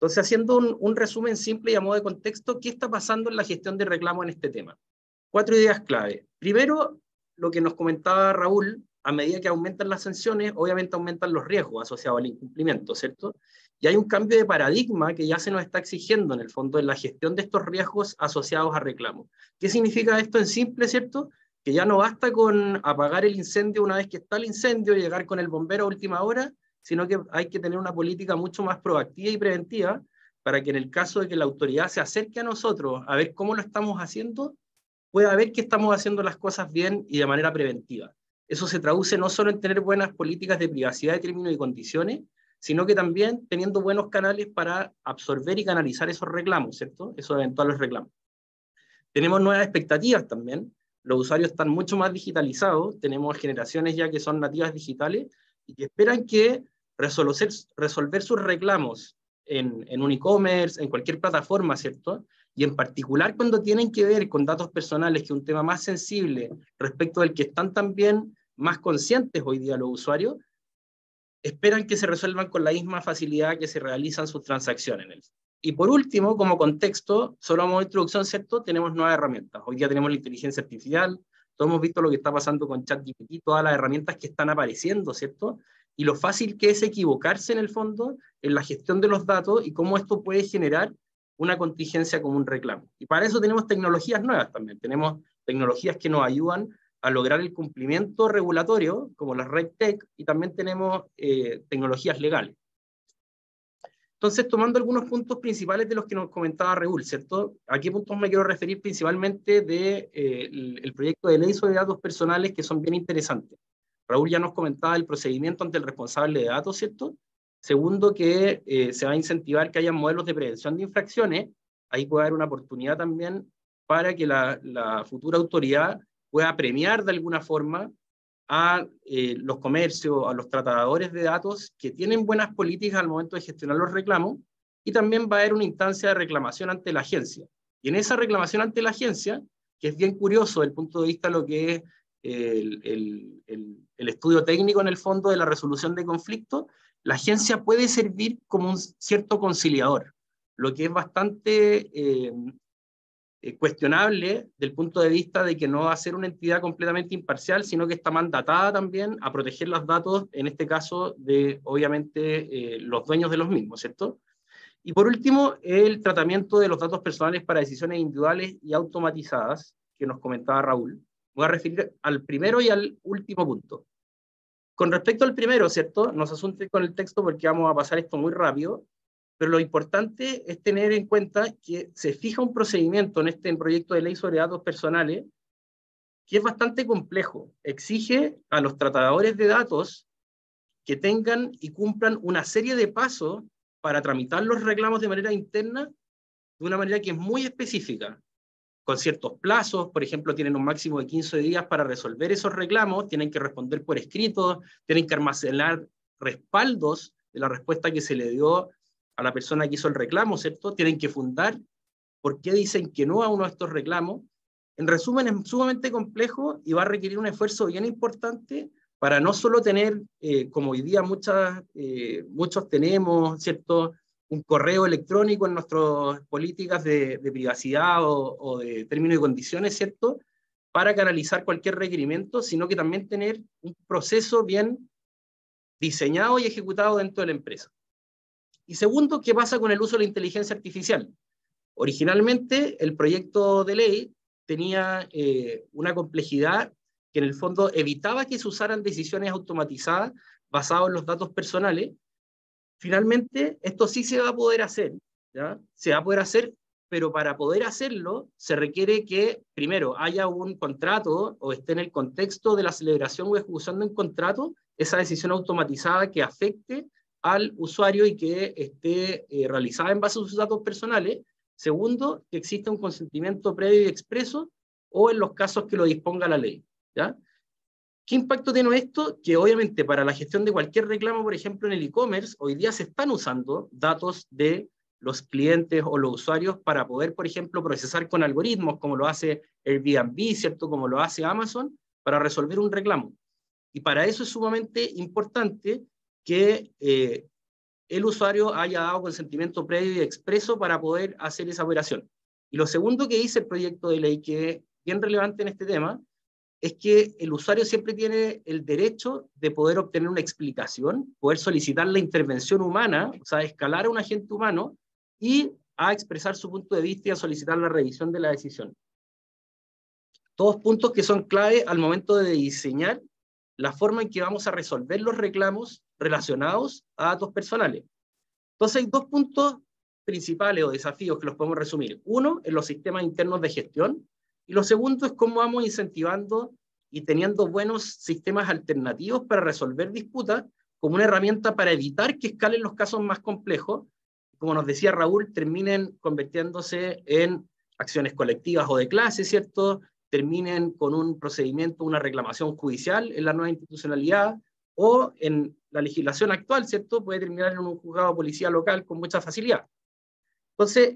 Entonces, haciendo un, un resumen simple y a modo de contexto, ¿qué está pasando en la gestión de reclamo en este tema? Cuatro ideas clave. Primero, lo que nos comentaba Raúl, a medida que aumentan las sanciones, obviamente aumentan los riesgos asociados al incumplimiento, ¿cierto? Y hay un cambio de paradigma que ya se nos está exigiendo en el fondo en la gestión de estos riesgos asociados a reclamos. ¿Qué significa esto en simple, cierto? Que ya no basta con apagar el incendio una vez que está el incendio y llegar con el bombero a última hora, sino que hay que tener una política mucho más proactiva y preventiva para que en el caso de que la autoridad se acerque a nosotros a ver cómo lo estamos haciendo, pueda ver que estamos haciendo las cosas bien y de manera preventiva. Eso se traduce no solo en tener buenas políticas de privacidad de términos y condiciones, sino que también teniendo buenos canales para absorber y canalizar esos reclamos, ¿cierto? Esos eventuales reclamos. Tenemos nuevas expectativas también. Los usuarios están mucho más digitalizados, tenemos generaciones ya que son nativas digitales y que esperan que resolver, resolver sus reclamos en, en un e-commerce, en cualquier plataforma, ¿cierto? Y en particular cuando tienen que ver con datos personales, que es un tema más sensible respecto del que están también más conscientes hoy día los usuarios, esperan que se resuelvan con la misma facilidad que se realizan sus transacciones en él. Y por último, como contexto, solo como introducción, ¿cierto? Tenemos nuevas herramientas. Hoy día tenemos la inteligencia artificial, todos hemos visto lo que está pasando con ChatGPT, todas las herramientas que están apareciendo, ¿cierto? Y lo fácil que es equivocarse en el fondo en la gestión de los datos y cómo esto puede generar una contingencia como un reclamo. Y para eso tenemos tecnologías nuevas también. Tenemos tecnologías que nos ayudan a lograr el cumplimiento regulatorio, como las RegTech, y también tenemos eh, tecnologías legales. Entonces, tomando algunos puntos principales de los que nos comentaba Raúl, ¿cierto? ¿A qué puntos me quiero referir principalmente del de, eh, el, el proyecto de ley sobre datos personales, que son bien interesantes? Raúl ya nos comentaba el procedimiento ante el responsable de datos, ¿cierto? Segundo, que eh, se va a incentivar que haya modelos de prevención de infracciones. Ahí puede haber una oportunidad también para que la, la futura autoridad pueda premiar de alguna forma a eh, los comercios, a los tratadores de datos que tienen buenas políticas al momento de gestionar los reclamos, y también va a haber una instancia de reclamación ante la agencia. Y en esa reclamación ante la agencia, que es bien curioso desde el punto de vista de lo que es el, el, el, el estudio técnico en el fondo de la resolución de conflictos, la agencia puede servir como un cierto conciliador, lo que es bastante eh, eh, cuestionable del punto de vista de que no va a ser una entidad completamente imparcial, sino que está mandatada también a proteger los datos, en este caso de, obviamente, eh, los dueños de los mismos, ¿cierto? Y por último, el tratamiento de los datos personales para decisiones individuales y automatizadas, que nos comentaba Raúl. Voy a referir al primero y al último punto. Con respecto al primero, ¿cierto? No se asuste con el texto porque vamos a pasar esto muy rápido, pero lo importante es tener en cuenta que se fija un procedimiento en este proyecto de ley sobre datos personales que es bastante complejo. Exige a los tratadores de datos que tengan y cumplan una serie de pasos para tramitar los reclamos de manera interna de una manera que es muy específica, con ciertos plazos. Por ejemplo, tienen un máximo de quince días para resolver esos reclamos, tienen que responder por escrito, tienen que almacenar respaldos de la respuesta que se le dio a la persona que hizo el reclamo, ¿cierto? Tienen que fundar por qué dicen que no a uno de estos reclamos. En resumen, es sumamente complejo y va a requerir un esfuerzo bien importante para no solo tener, eh, como hoy día muchas, eh, muchos tenemos, ¿cierto?, un correo electrónico en nuestras políticas de, de privacidad o, o de términos y condiciones, ¿cierto?, para canalizar cualquier requerimiento, sino que también tener un proceso bien diseñado y ejecutado dentro de la empresa. Y segundo, ¿qué pasa con el uso de la inteligencia artificial? Originalmente, el proyecto de ley tenía eh, una complejidad que en el fondo evitaba que se usaran decisiones automatizadas basadas en los datos personales. Finalmente, esto sí se va a poder hacer, ¿ya? Se va a poder hacer, pero para poder hacerlo se requiere que, primero, haya un contrato o esté en el contexto de la celebración o ejecución de un contrato esa decisión automatizada que afecte al usuario y que esté eh, realizada en base a sus datos personales. Segundo, que exista un consentimiento previo y expreso o en los casos que lo disponga la ley, ¿ya? ¿Qué impacto tiene esto? Que obviamente para la gestión de cualquier reclamo, por ejemplo en el e-commerce, hoy día se están usando datos de los clientes o los usuarios para poder, por ejemplo, procesar con algoritmos, como lo hace Airbnb, ¿cierto?, como lo hace Amazon, para resolver un reclamo. Y para eso es sumamente importante que eh, el usuario haya dado consentimiento previo y expreso para poder hacer esa operación. Y lo segundo que dice el proyecto de ley, que es bien relevante en este tema, es que el usuario siempre tiene el derecho de poder obtener una explicación, poder solicitar la intervención humana, o sea, escalar a un agente humano y a expresar su punto de vista y a solicitar la revisión de la decisión. Todos puntos que son clave al momento de diseñar la forma en que vamos a resolver los reclamos relacionados a datos personales. Entonces hay dos puntos principales o desafíos que los podemos resumir. Uno, en los sistemas internos de gestión, y lo segundo es cómo vamos incentivando y teniendo buenos sistemas alternativos para resolver disputas como una herramienta para evitar que escalen los casos más complejos, como nos decía Raúl, terminen convirtiéndose en acciones colectivas o de clase, ¿cierto?, terminen con un procedimiento, una reclamación judicial en la nueva institucionalidad, o en la legislación actual, ¿cierto?, puede terminar en un juzgado de policía local con mucha facilidad. Entonces,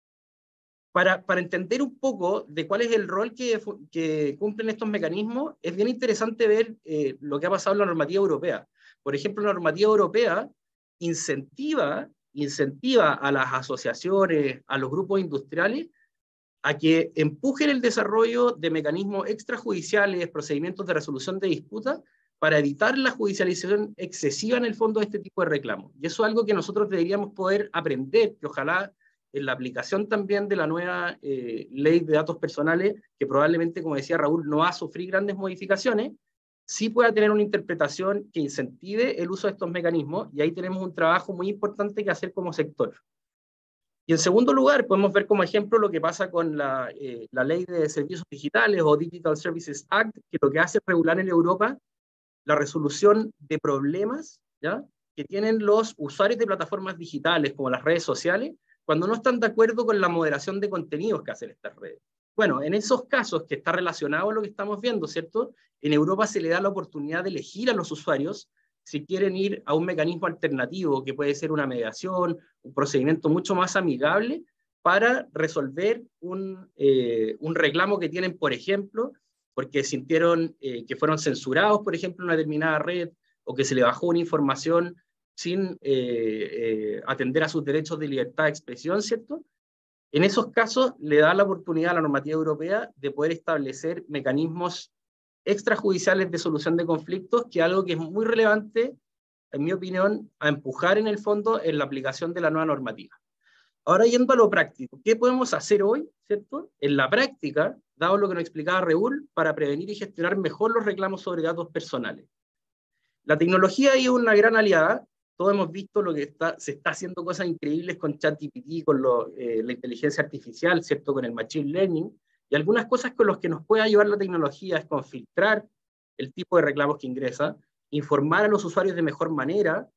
para, para entender un poco de cuál es el rol que, que cumplen estos mecanismos, es bien interesante ver eh, lo que ha pasado en la normativa europea. Por ejemplo, la normativa europea incentiva, incentiva a las asociaciones, a los grupos industriales, a que empujen el desarrollo de mecanismos extrajudiciales, procedimientos de resolución de disputas, para evitar la judicialización excesiva en el fondo de este tipo de reclamos. Y eso es algo que nosotros deberíamos poder aprender, que ojalá en la aplicación también de la nueva eh, ley de datos personales, que probablemente, como decía Raúl, no va a sufrir grandes modificaciones, sí pueda tener una interpretación que incentive el uso de estos mecanismos, y ahí tenemos un trabajo muy importante que hacer como sector. Y en segundo lugar, podemos ver como ejemplo lo que pasa con la, eh, la ley de servicios digitales o Digital Services Act, que lo que hace es regular en Europa la resolución de problemas, ¿ya?, que tienen los usuarios de plataformas digitales como las redes sociales cuando no están de acuerdo con la moderación de contenidos que hacen estas redes. Bueno, en esos casos que está relacionado a lo que estamos viendo, ¿cierto?, en Europa se le da la oportunidad de elegir a los usuarios si quieren ir a un mecanismo alternativo, que puede ser una mediación, un procedimiento mucho más amigable, para resolver un, eh, un reclamo que tienen, por ejemplo, porque sintieron eh, que fueron censurados, por ejemplo, en una determinada red, o que se le bajó una información sin eh, eh, atender a sus derechos de libertad de expresión, ¿cierto? En esos casos le da la oportunidad a la normativa europea de poder establecer mecanismos extrajudiciales de solución de conflictos, que es algo que es muy relevante, en mi opinión, a empujar en el fondo en la aplicación de la nueva normativa. Ahora, yendo a lo práctico, ¿qué podemos hacer hoy, ¿cierto?, en la práctica, dado lo que nos explicaba Raúl, para prevenir y gestionar mejor los reclamos sobre datos personales? La tecnología ahí es una gran aliada. Todos hemos visto lo que está, se está haciendo cosas increíbles con ChatGPT, con lo, eh, la inteligencia artificial, ¿cierto?, con el machine learning, y algunas cosas con las que nos puede ayudar la tecnología es con filtrar el tipo de reclamos que ingresa, informar a los usuarios de mejor manera,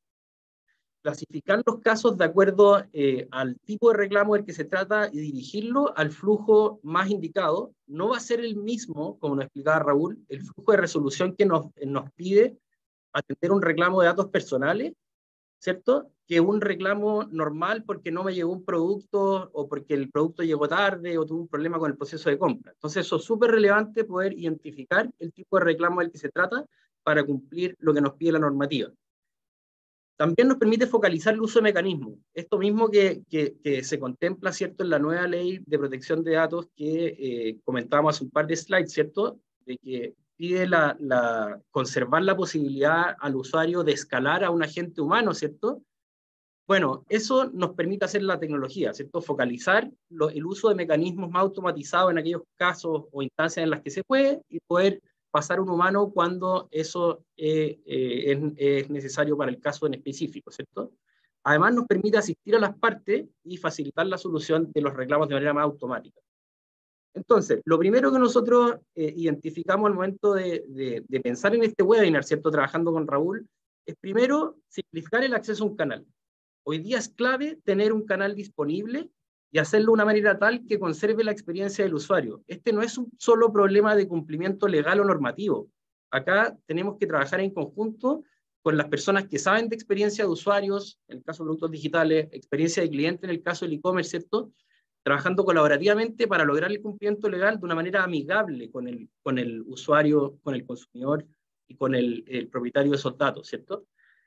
clasificar los casos de acuerdo eh, al tipo de reclamo del que se trata y dirigirlo al flujo más indicado. No va a ser el mismo, como nos explicaba Raúl, el flujo de resolución que nos, nos pide atender un reclamo de datos personales, ¿cierto?, que un reclamo normal porque no me llegó un producto o porque el producto llegó tarde o tuvo un problema con el proceso de compra. Entonces eso es súper relevante, poder identificar el tipo de reclamo del que se trata para cumplir lo que nos pide la normativa. También nos permite focalizar el uso de mecanismos. Esto mismo que, que, que se contempla, ¿cierto?, en la nueva ley de protección de datos que eh, comentábamos hace un par de slides, ¿cierto?, de que pide la, la, conservar la posibilidad al usuario de escalar a un agente humano, ¿cierto? Bueno, eso nos permite hacer la tecnología, ¿cierto? Focalizar lo, el uso de mecanismos más automatizados en aquellos casos o instancias en las que se puede, y poder pasar un humano cuando eso eh, eh, es, es necesario para el caso en específico, ¿cierto? Además, nos permite asistir a las partes y facilitar la solución de los reclamos de manera más automática. Entonces, lo primero que nosotros eh, identificamos al momento de, de, de pensar en este webinar, ¿cierto?, trabajando con Raúl, es primero simplificar el acceso a un canal. Hoy día es clave tener un canal disponible y hacerlo de una manera tal que conserve la experiencia del usuario. Este no es un solo problema de cumplimiento legal o normativo. Acá tenemos que trabajar en conjunto con las personas que saben de experiencia de usuarios, en el caso de productos digitales, experiencia de cliente en el caso del e-commerce, ¿cierto?, trabajando colaborativamente para lograr el cumplimiento legal de una manera amigable con el, con el usuario, con el consumidor y con el, el propietario de esos datos, ¿cierto?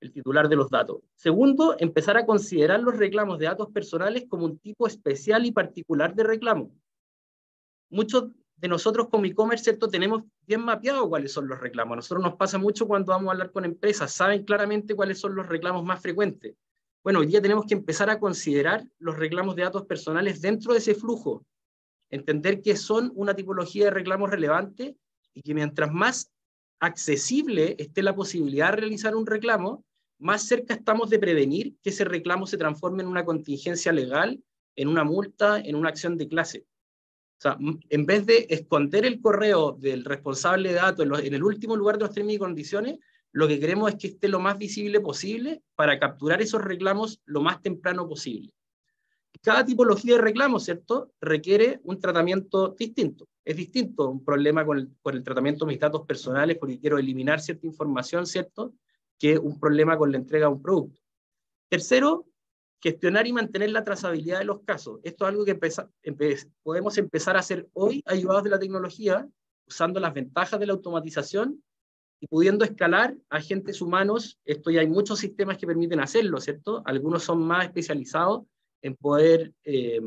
el titular de los datos. Segundo, empezar a considerar los reclamos de datos personales como un tipo especial y particular de reclamo. Muchos de nosotros como e-commerce, ¿cierto?, tenemos bien mapeado cuáles son los reclamos. A nosotros nos pasa mucho cuando vamos a hablar con empresas, saben claramente cuáles son los reclamos más frecuentes. Bueno, hoy día tenemos que empezar a considerar los reclamos de datos personales dentro de ese flujo, entender que son una tipología de reclamos relevante y que mientras más accesible esté la posibilidad de realizar un reclamo, más cerca estamos de prevenir que ese reclamo se transforme en una contingencia legal, en una multa, en una acción de clase. O sea, en vez de esconder el correo del responsable de datos en, los, en el último lugar de los términos y condiciones, lo que queremos es que esté lo más visible posible para capturar esos reclamos lo más temprano posible. Cada tipología de reclamo, ¿cierto?, requiere un tratamiento distinto. Es distinto un problema con el, con el tratamiento de mis datos personales porque quiero eliminar cierta información, ¿cierto?, que un problema con la entrega de un producto. Tercero, gestionar y mantener la trazabilidad de los casos. Esto es algo que empeza, empe, podemos empezar a hacer hoy, ayudados de la tecnología, usando las ventajas de la automatización y pudiendo escalar a agentes humanos. Esto ya hay muchos sistemas que permiten hacerlo, ¿cierto? Algunos son más especializados en poder eh,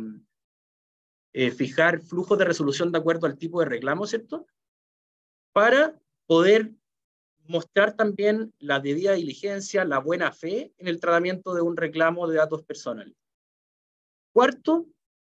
eh, fijar flujos de resolución de acuerdo al tipo de reclamo, ¿cierto? Para poder mostrar también la debida diligencia, la buena fe en el tratamiento de un reclamo de datos personales. Cuarto,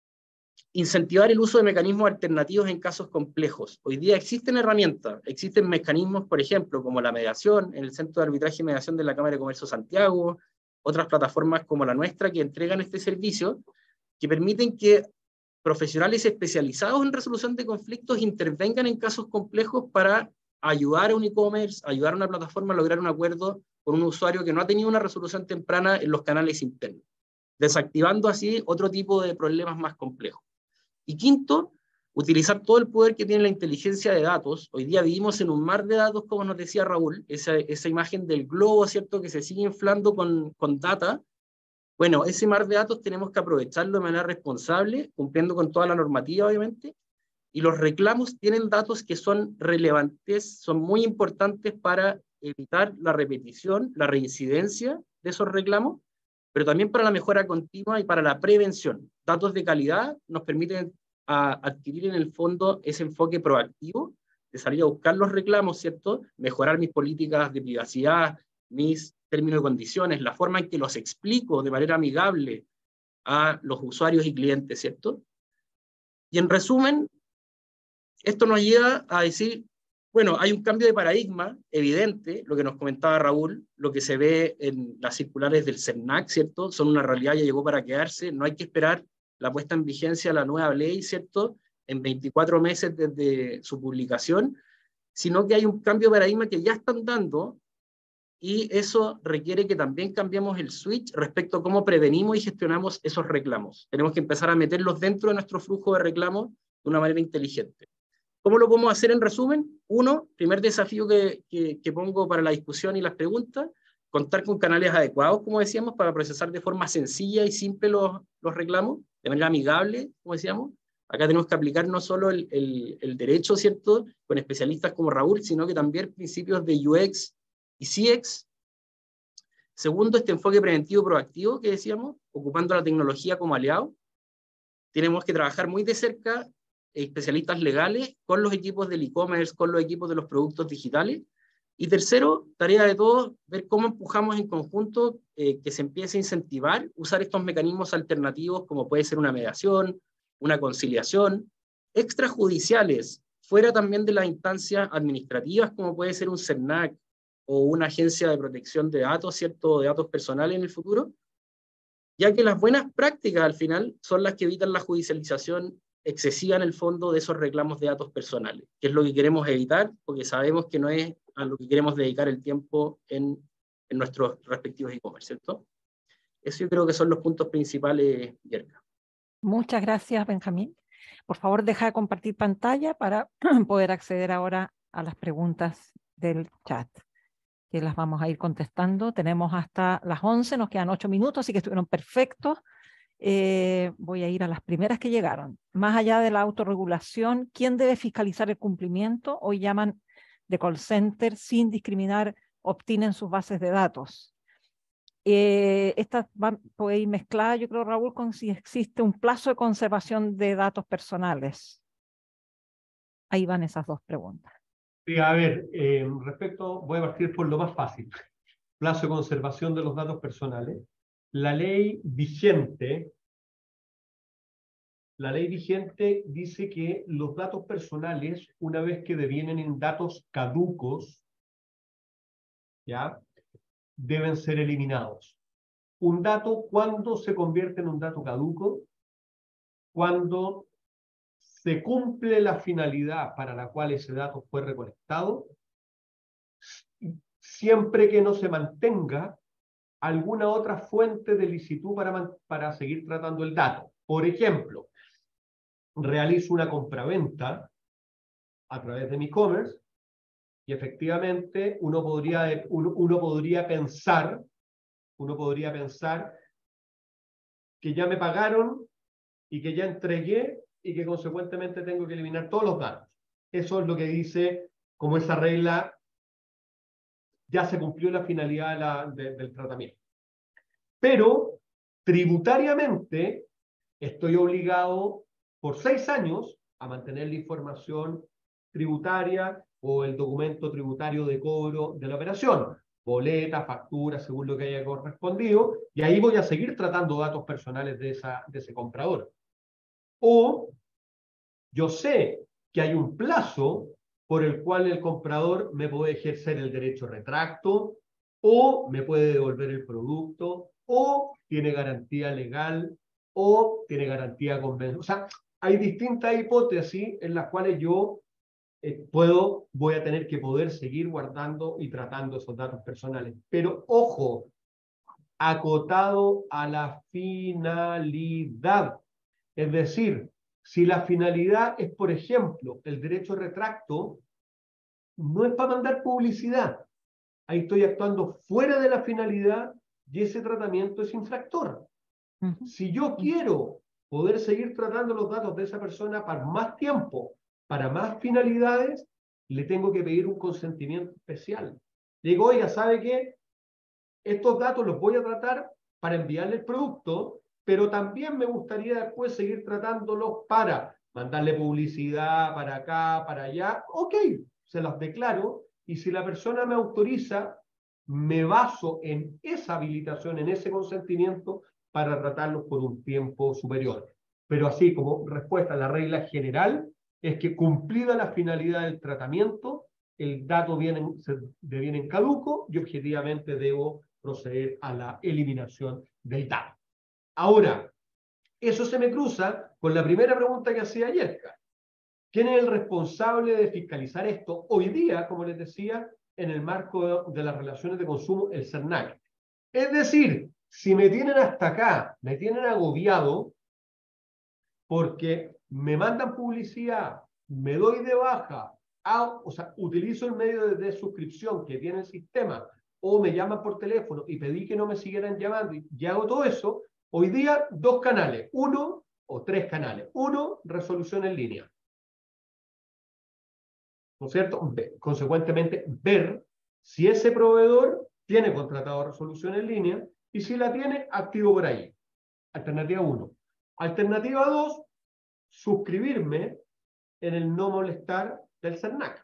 incentivar el uso de mecanismos alternativos en casos complejos. Hoy día existen herramientas, existen mecanismos, por ejemplo, como la mediación, en el Centro de Arbitraje y Mediación de la Cámara de Comercio Santiago, otras plataformas como la nuestra que entregan este servicio, que permiten que profesionales especializados en resolución de conflictos intervengan en casos complejos para ayudar a un e-commerce, ayudar a una plataforma a lograr un acuerdo con un usuario que no ha tenido una resolución temprana en los canales internos, desactivando así otro tipo de problemas más complejos. Y quinto, utilizar todo el poder que tiene la inteligencia de datos. Hoy día vivimos en un mar de datos, como nos decía Raúl, esa, esa imagen del globo, ¿cierto?, que se sigue inflando con, con data. Bueno, ese mar de datos tenemos que aprovecharlo de manera responsable, cumpliendo con toda la normativa, obviamente, y los reclamos tienen datos que son relevantes, son muy importantes para evitar la repetición, la reincidencia de esos reclamos, pero también para la mejora continua y para la prevención. Datos de calidad nos permiten a, adquirir en el fondo ese enfoque proactivo de salir a buscar los reclamos, ¿cierto? Mejorar mis políticas de privacidad, mis términos y condiciones, la forma en que los explico de manera amigable a los usuarios y clientes, ¿cierto? Y en resumen, esto nos lleva a decir, bueno, hay un cambio de paradigma evidente, lo que nos comentaba Raúl, lo que se ve en las circulares del CERNAC, ¿cierto? Son una realidad, ya llegó para quedarse, no hay que esperar la puesta en vigencia de la nueva ley, ¿cierto?, en veinticuatro meses desde su publicación, sino que hay un cambio de paradigma que ya están dando, y eso requiere que también cambiemos el switch respecto a cómo prevenimos y gestionamos esos reclamos. Tenemos que empezar a meterlos dentro de nuestro flujo de reclamos de una manera inteligente. ¿Cómo lo podemos hacer en resumen? Uno, primer desafío que, que, que pongo para la discusión y las preguntas, contar con canales adecuados, como decíamos, para procesar de forma sencilla y simple los, los reclamos, de manera amigable, como decíamos. Acá tenemos que aplicar no solo el, el, el derecho, ¿cierto?, con especialistas como Raúl, sino que también principios de U X y C X. Segundo, este enfoque preventivo proactivo que decíamos, ocupando la tecnología como aliado. Tenemos que trabajar muy de cerca, especialistas legales, con los equipos del e-commerce, con los equipos de los productos digitales. Y tercero, tarea de todos, ver cómo empujamos en conjunto eh, que se empiece a incentivar usar estos mecanismos alternativos, como puede ser una mediación, una conciliación, extrajudiciales, fuera también de las instancias administrativas, como puede ser un CERNAC o una agencia de protección de datos, ¿cierto?, de datos personales en el futuro, ya que las buenas prácticas al final son las que evitan la judicialización excesiva en el fondo de esos reclamos de datos personales, que es lo que queremos evitar, porque sabemos que no es a lo que queremos dedicar el tiempo en, en nuestros respectivos e-commerce, ¿cierto? Eso yo creo que son los puntos principales, Yerka. Muchas gracias, Benjamín. Por favor, deja de compartir pantalla para poder acceder ahora a las preguntas del chat, que las vamos a ir contestando. Tenemos hasta las once, nos quedan ocho minutos, así que estuvieron perfectos. Eh, voy a ir a las primeras que llegaron. Más allá de la autorregulación, ¿quién debe fiscalizar el cumplimiento? Hoy llaman de call center sin discriminar, obtienen sus bases de datos. Eh, esta va, puede ir mezclada, yo creo, Raúl, con si existe un plazo de conservación de datos personales. Ahí van esas dos preguntas. Sí, a ver, eh, respecto, voy a partir por lo más fácil. Plazo de conservación de los datos personales. La ley vigente, la ley vigente dice que los datos personales, una vez que devienen en datos caducos, ¿ya?, deben ser eliminados. Un dato, ¿cuándo se convierte en un dato caduco? Cuando se cumple la finalidad para la cual ese dato fue recolectado, siempre que no se mantenga alguna otra fuente de licitud para, para seguir tratando el dato. Por ejemplo, realizo una compraventa a través de mi e-commerce y efectivamente uno podría, uno, uno podría pensar, uno podría pensar que ya me pagaron y que ya entregué y que consecuentemente tengo que eliminar todos los datos. Eso es lo que dice, como esa regla, ya se cumplió la finalidad de la, de, del tratamiento. Pero, tributariamente, estoy obligado por seis años a mantener la información tributaria o el documento tributario de cobro de la operación, boleta, factura, según lo que haya correspondido, y ahí voy a seguir tratando datos personales de, esa, de ese comprador. O yo sé que hay un plazo por el cual el comprador me puede ejercer el derecho retracto, o me puede devolver el producto, o tiene garantía legal, o tiene garantía convencional. O sea, hay distintas hipótesis en las cuales yo eh, puedo, voy a tener que poder seguir guardando y tratando esos datos personales. Pero, ojo, acotado a la finalidad. Es decir, si la finalidad es, por ejemplo, el derecho retracto, no es para mandar publicidad. Ahí estoy actuando fuera de la finalidad y ese tratamiento es infractor. Uh-huh. Si yo quiero poder seguir tratando los datos de esa persona para más tiempo, para más finalidades, le tengo que pedir un consentimiento especial. Le digo, oiga, ¿sabe qué? Estos datos los voy a tratar para enviarle el producto, pero también me gustaría después seguir tratándolos para mandarle publicidad para acá, para allá. Ok, se los declaro, y si la persona me autoriza, me baso en esa habilitación, en ese consentimiento, para tratarlos por un tiempo superior. Pero así como respuesta, la regla general es que cumplida la finalidad del tratamiento, el dato viene, se deviene en caduco y objetivamente debo proceder a la eliminación del dato. Ahora, eso se me cruza con la primera pregunta que hacía ayer. ¿Quién es el responsable de fiscalizar esto? Hoy día, como les decía, en el marco de las relaciones de consumo, el CERNAC. Es decir, si me tienen hasta acá, me tienen agobiado, porque me mandan publicidad, me doy de baja, hago, o sea, utilizo el medio de, de suscripción que tiene el sistema, o me llaman por teléfono y pedí que no me siguieran llamando y, y hago todo eso, hoy día dos canales, uno o tres canales. Uno, resolución en línea. ¿No es cierto? Consecuentemente, ver si ese proveedor tiene contratado resolución en línea y si la tiene, activo por ahí. Alternativa uno. Alternativa dos, suscribirme en el no molestar del CERNAC.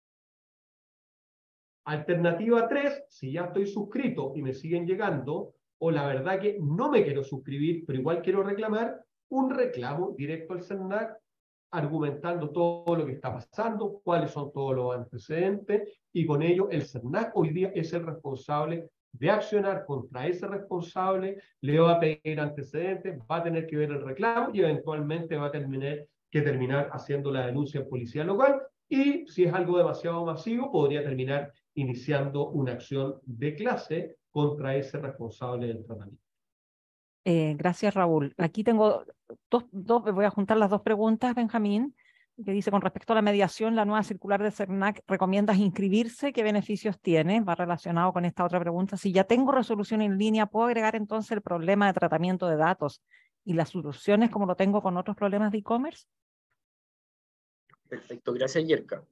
Alternativa tres, si ya estoy suscrito y me siguen llegando, o la verdad que no me quiero suscribir, pero igual quiero reclamar, un reclamo directo al CERNAC, argumentando todo lo que está pasando, cuáles son todos los antecedentes, y con ello el CERNAC hoy día es el responsable de accionar contra ese responsable, le va a pedir antecedentes, va a tener que ver el reclamo y eventualmente va a terminar, que terminar haciendo la denuncia en policía local, y si es algo demasiado masivo, podría terminar iniciando una acción de clase contra ese responsable del tratamiento. Eh, gracias, Raúl. Aquí tengo dos, dos, voy a juntar las dos preguntas, Benjamín, que dice, con respecto a la mediación, la nueva circular de CERNAC, ¿recomiendas inscribirse? ¿Qué beneficios tiene? Va relacionado con esta otra pregunta. Si ya tengo resolución en línea, ¿puedo agregar entonces el problema de tratamiento de datos y las soluciones como lo tengo con otros problemas de e-commerce? Perfecto, gracias, Yerka.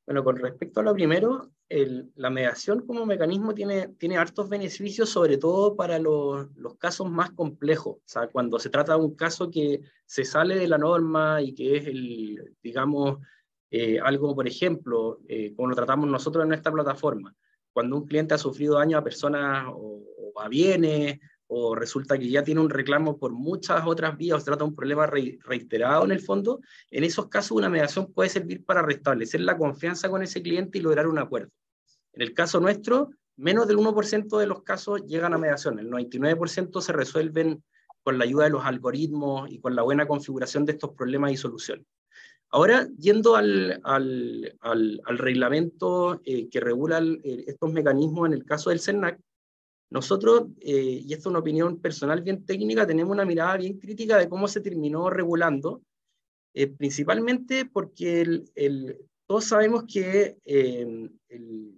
Bueno, con respecto a lo primero, el, la mediación como mecanismo tiene, tiene hartos beneficios, sobre todo para los, los casos más complejos. O sea, cuando se trata de un caso que se sale de la norma y que es, el, digamos, eh, algo, por ejemplo, eh, como lo tratamos nosotros en nuestra plataforma, cuando un cliente ha sufrido daño a personas o, o a bienes, o resulta que ya tiene un reclamo por muchas otras vías, o se trata de un problema re, reiterado en el fondo, en esos casos una mediación puede servir para restablecer la confianza con ese cliente y lograr un acuerdo. En el caso nuestro, menos del uno por ciento de los casos llegan a mediación, el noventa y nueve por ciento se resuelven con la ayuda de los algoritmos y con la buena configuración de estos problemas y soluciones. Ahora, yendo al, al, al, al reglamento eh, que regula el, eh, estos mecanismos en el caso del CERNAC, nosotros, eh, y esto es una opinión personal bien técnica, tenemos una mirada bien crítica de cómo se terminó regulando, eh, principalmente porque el, el, todos sabemos que eh, el,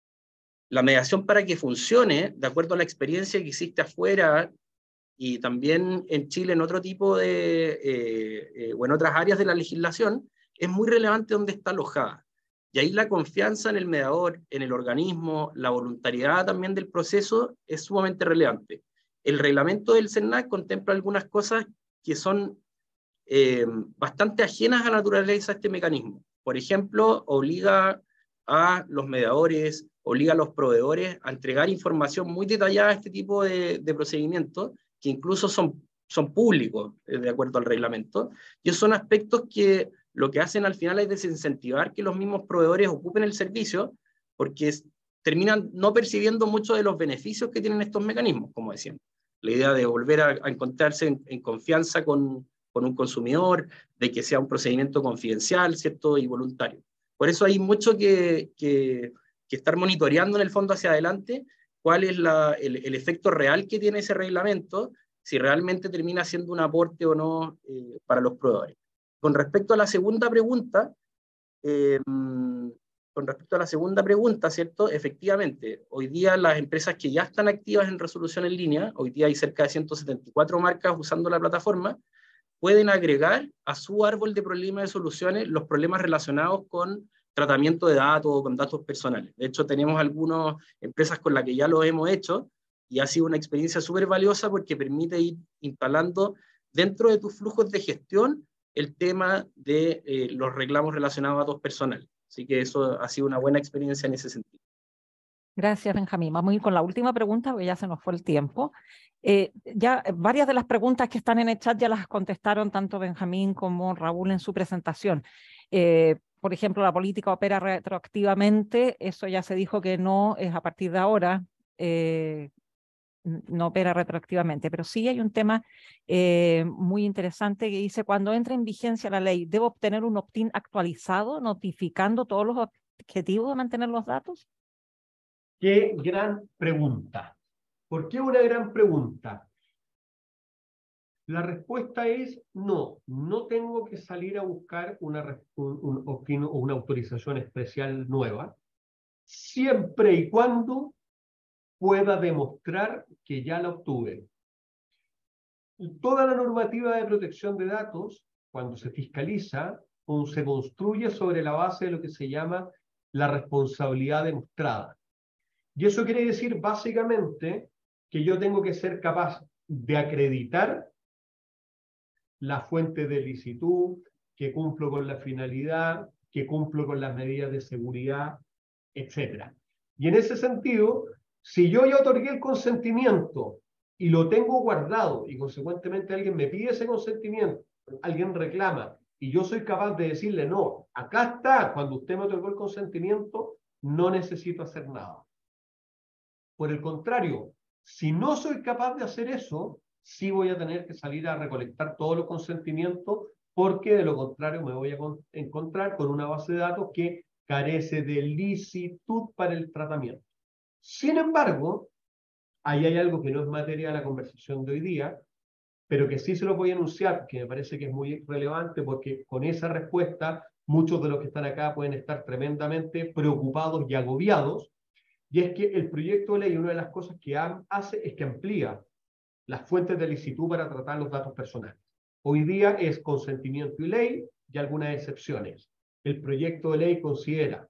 la mediación, para que funcione, de acuerdo a la experiencia que existe afuera, y también en Chile en otro tipo de, eh, eh, o en otras áreas de la legislación, es muy relevante dónde está alojada. Y ahí la confianza en el mediador, en el organismo, la voluntariedad también del proceso es sumamente relevante. El reglamento del CERNAC contempla algunas cosas que son eh, bastante ajenas a la naturaleza de este mecanismo. Por ejemplo, obliga a los mediadores, obliga a los proveedores a entregar información muy detallada a este tipo de, de procedimientos, que incluso son, son públicos, eh, de acuerdo al reglamento, y esos son aspectos que lo que hacen al final es desincentivar que los mismos proveedores ocupen el servicio, porque es, terminan no percibiendo mucho de los beneficios que tienen estos mecanismos, como decíamos. La idea de volver a, a encontrarse en, en confianza con, con un consumidor, de que sea un procedimiento confidencial, ¿cierto? Y voluntario. Por eso hay mucho que, que, que estar monitoreando en el fondo hacia adelante, cuál es la, el, el efecto real que tiene ese reglamento, si realmente termina siendo un aporte o no eh, para los proveedores. Con respecto a la segunda pregunta, eh, con respecto a la segunda pregunta, ¿cierto? Efectivamente, hoy día las empresas que ya están activas en resolución en línea, hoy día hay cerca de ciento setenta y cuatro marcas usando la plataforma, pueden agregar a su árbol de problemas de soluciones los problemas relacionados con tratamiento de datos o con datos personales. De hecho, tenemos algunas empresas con las que ya lo hemos hecho y ha sido una experiencia súper valiosa porque permite ir instalando dentro de tus flujos de gestión el tema de eh, los reclamos relacionados a datos personales. Así que eso ha sido una buena experiencia en ese sentido. Gracias, Benjamín. Vamos a ir con la última pregunta, porque ya se nos fue el tiempo. Eh, ya varias de las preguntas que están en el chat ya las contestaron tanto Benjamín como Raúl en su presentación. Eh, por ejemplo, la política opera retroactivamente, eso ya se dijo que no es a partir de ahora, eh, no opera retroactivamente, pero sí hay un tema eh, muy interesante que dice, cuando entra en vigencia la ley, ¿debo obtener un opt-in actualizado notificando todos los objetivos de mantener los datos? Qué gran pregunta. ¿Por qué una gran pregunta? La respuesta es no, no tengo que salir a buscar una, un, un opt-in o una autorización especial nueva, siempre y cuando pueda demostrar que ya la obtuve. Toda la normativa de protección de datos, cuando se fiscaliza, se construye sobre la base de lo que se llama la responsabilidad demostrada. Y eso quiere decir básicamente que yo tengo que ser capaz de acreditar la fuente de licitud, que cumplo con la finalidad, que cumplo con las medidas de seguridad, etcétera. Y en ese sentido, si yo ya otorgué el consentimiento y lo tengo guardado y consecuentemente alguien me pide ese consentimiento, alguien reclama y yo soy capaz de decirle no, acá está, cuando usted me otorgó el consentimiento, no necesito hacer nada. Por el contrario, si no soy capaz de hacer eso, sí voy a tener que salir a recolectar todos los consentimientos, porque de lo contrario me voy a encontrar con una base de datos que carece de licitud para el tratamiento. Sin embargo, ahí hay algo que no es materia de la conversación de hoy día, pero que sí se lo voy a anunciar, que me parece que es muy relevante, porque con esa respuesta muchos de los que están acá pueden estar tremendamente preocupados y agobiados, y es que el proyecto de ley, una de las cosas que hace es que amplía las fuentes de licitud para tratar los datos personales. Hoy día es consentimiento y ley y algunas excepciones. El proyecto de ley considera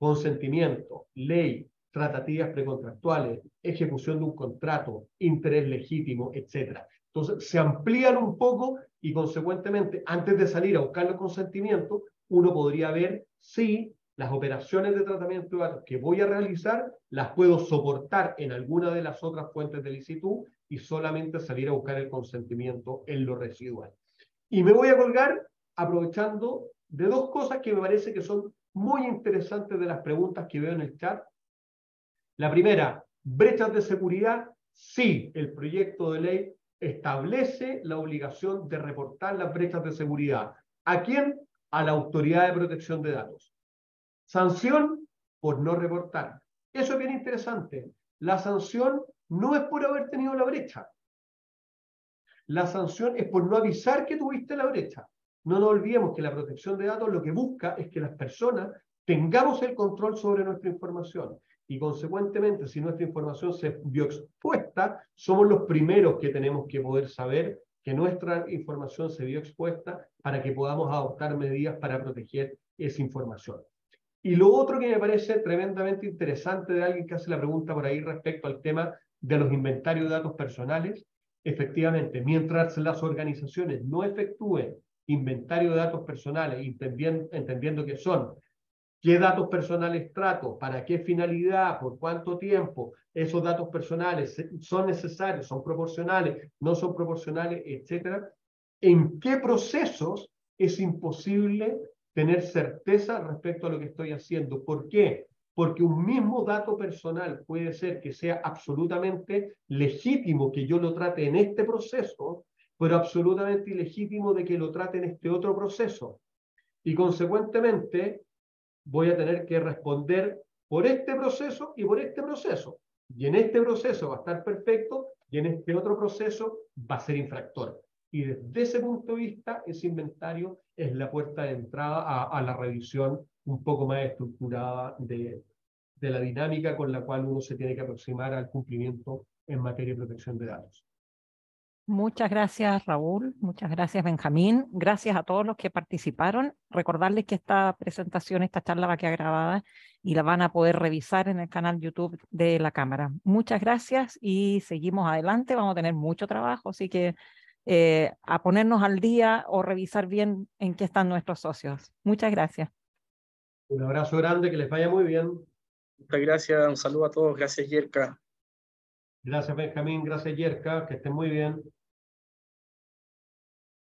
consentimiento, ley, tratativas precontractuales, ejecución de un contrato, interés legítimo, etcétera. Entonces, se amplían un poco y, consecuentemente, antes de salir a buscar los consentimientos, uno podría ver si las operaciones de tratamiento de datos que voy a realizar las puedo soportar en alguna de las otras fuentes de licitud y solamente salir a buscar el consentimiento en lo residual. Y me voy a colgar aprovechando de dos cosas que me parece que son muy interesantes de las preguntas que veo en el chat. La primera, brechas de seguridad. Sí, el proyecto de ley establece la obligación de reportar las brechas de seguridad. ¿A quién? A la Autoridad de Protección de Datos. Sanción por no reportar. Eso es bien interesante. La sanción no es por haber tenido la brecha. La sanción es por no avisar que tuviste la brecha. No nos olvidemos que la protección de datos lo que busca es que las personas tengamos el control sobre nuestra información. Y consecuentemente, si nuestra información se vio expuesta, somos los primeros que tenemos que poder saber que nuestra información se vio expuesta para que podamos adoptar medidas para proteger esa información. Y lo otro que me parece tremendamente interesante de alguien que hace la pregunta por ahí respecto al tema de los inventarios de datos personales, efectivamente, mientras las organizaciones no efectúen inventario de datos personales, entendiendo, entendiendo que son qué datos personales trato, para qué finalidad, por cuánto tiempo, esos datos personales son necesarios, son proporcionales, no son proporcionales, etcétera, en qué procesos es imposible tener certeza respecto a lo que estoy haciendo. ¿Por qué? Porque un mismo dato personal puede ser que sea absolutamente legítimo que yo lo trate en este proceso, pero absolutamente ilegítimo de que lo trate en este otro proceso. Y consecuentemente voy a tener que responder por este proceso y por este proceso. Y en este proceso va a estar perfecto y en este otro proceso va a ser infractor. Y desde ese punto de vista, ese inventario es la puerta de entrada a, a la revisión un poco más estructurada de, de la dinámica con la cual uno se tiene que aproximar al cumplimiento en materia de protección de datos. Muchas gracias, Raúl. Muchas gracias, Benjamín. Gracias a todos los que participaron. Recordarles que esta presentación, esta charla va a quedar grabada y la van a poder revisar en el canal YouTube de la Cámara. Muchas gracias y seguimos adelante. Vamos a tener mucho trabajo, así que eh, a ponernos al día o revisar bien en qué están nuestros socios. Muchas gracias. Un abrazo grande, que les vaya muy bien. Muchas gracias, un saludo a todos. Gracias, Yerka. Gracias, Benjamín. Gracias, Yerka. Que estén muy bien.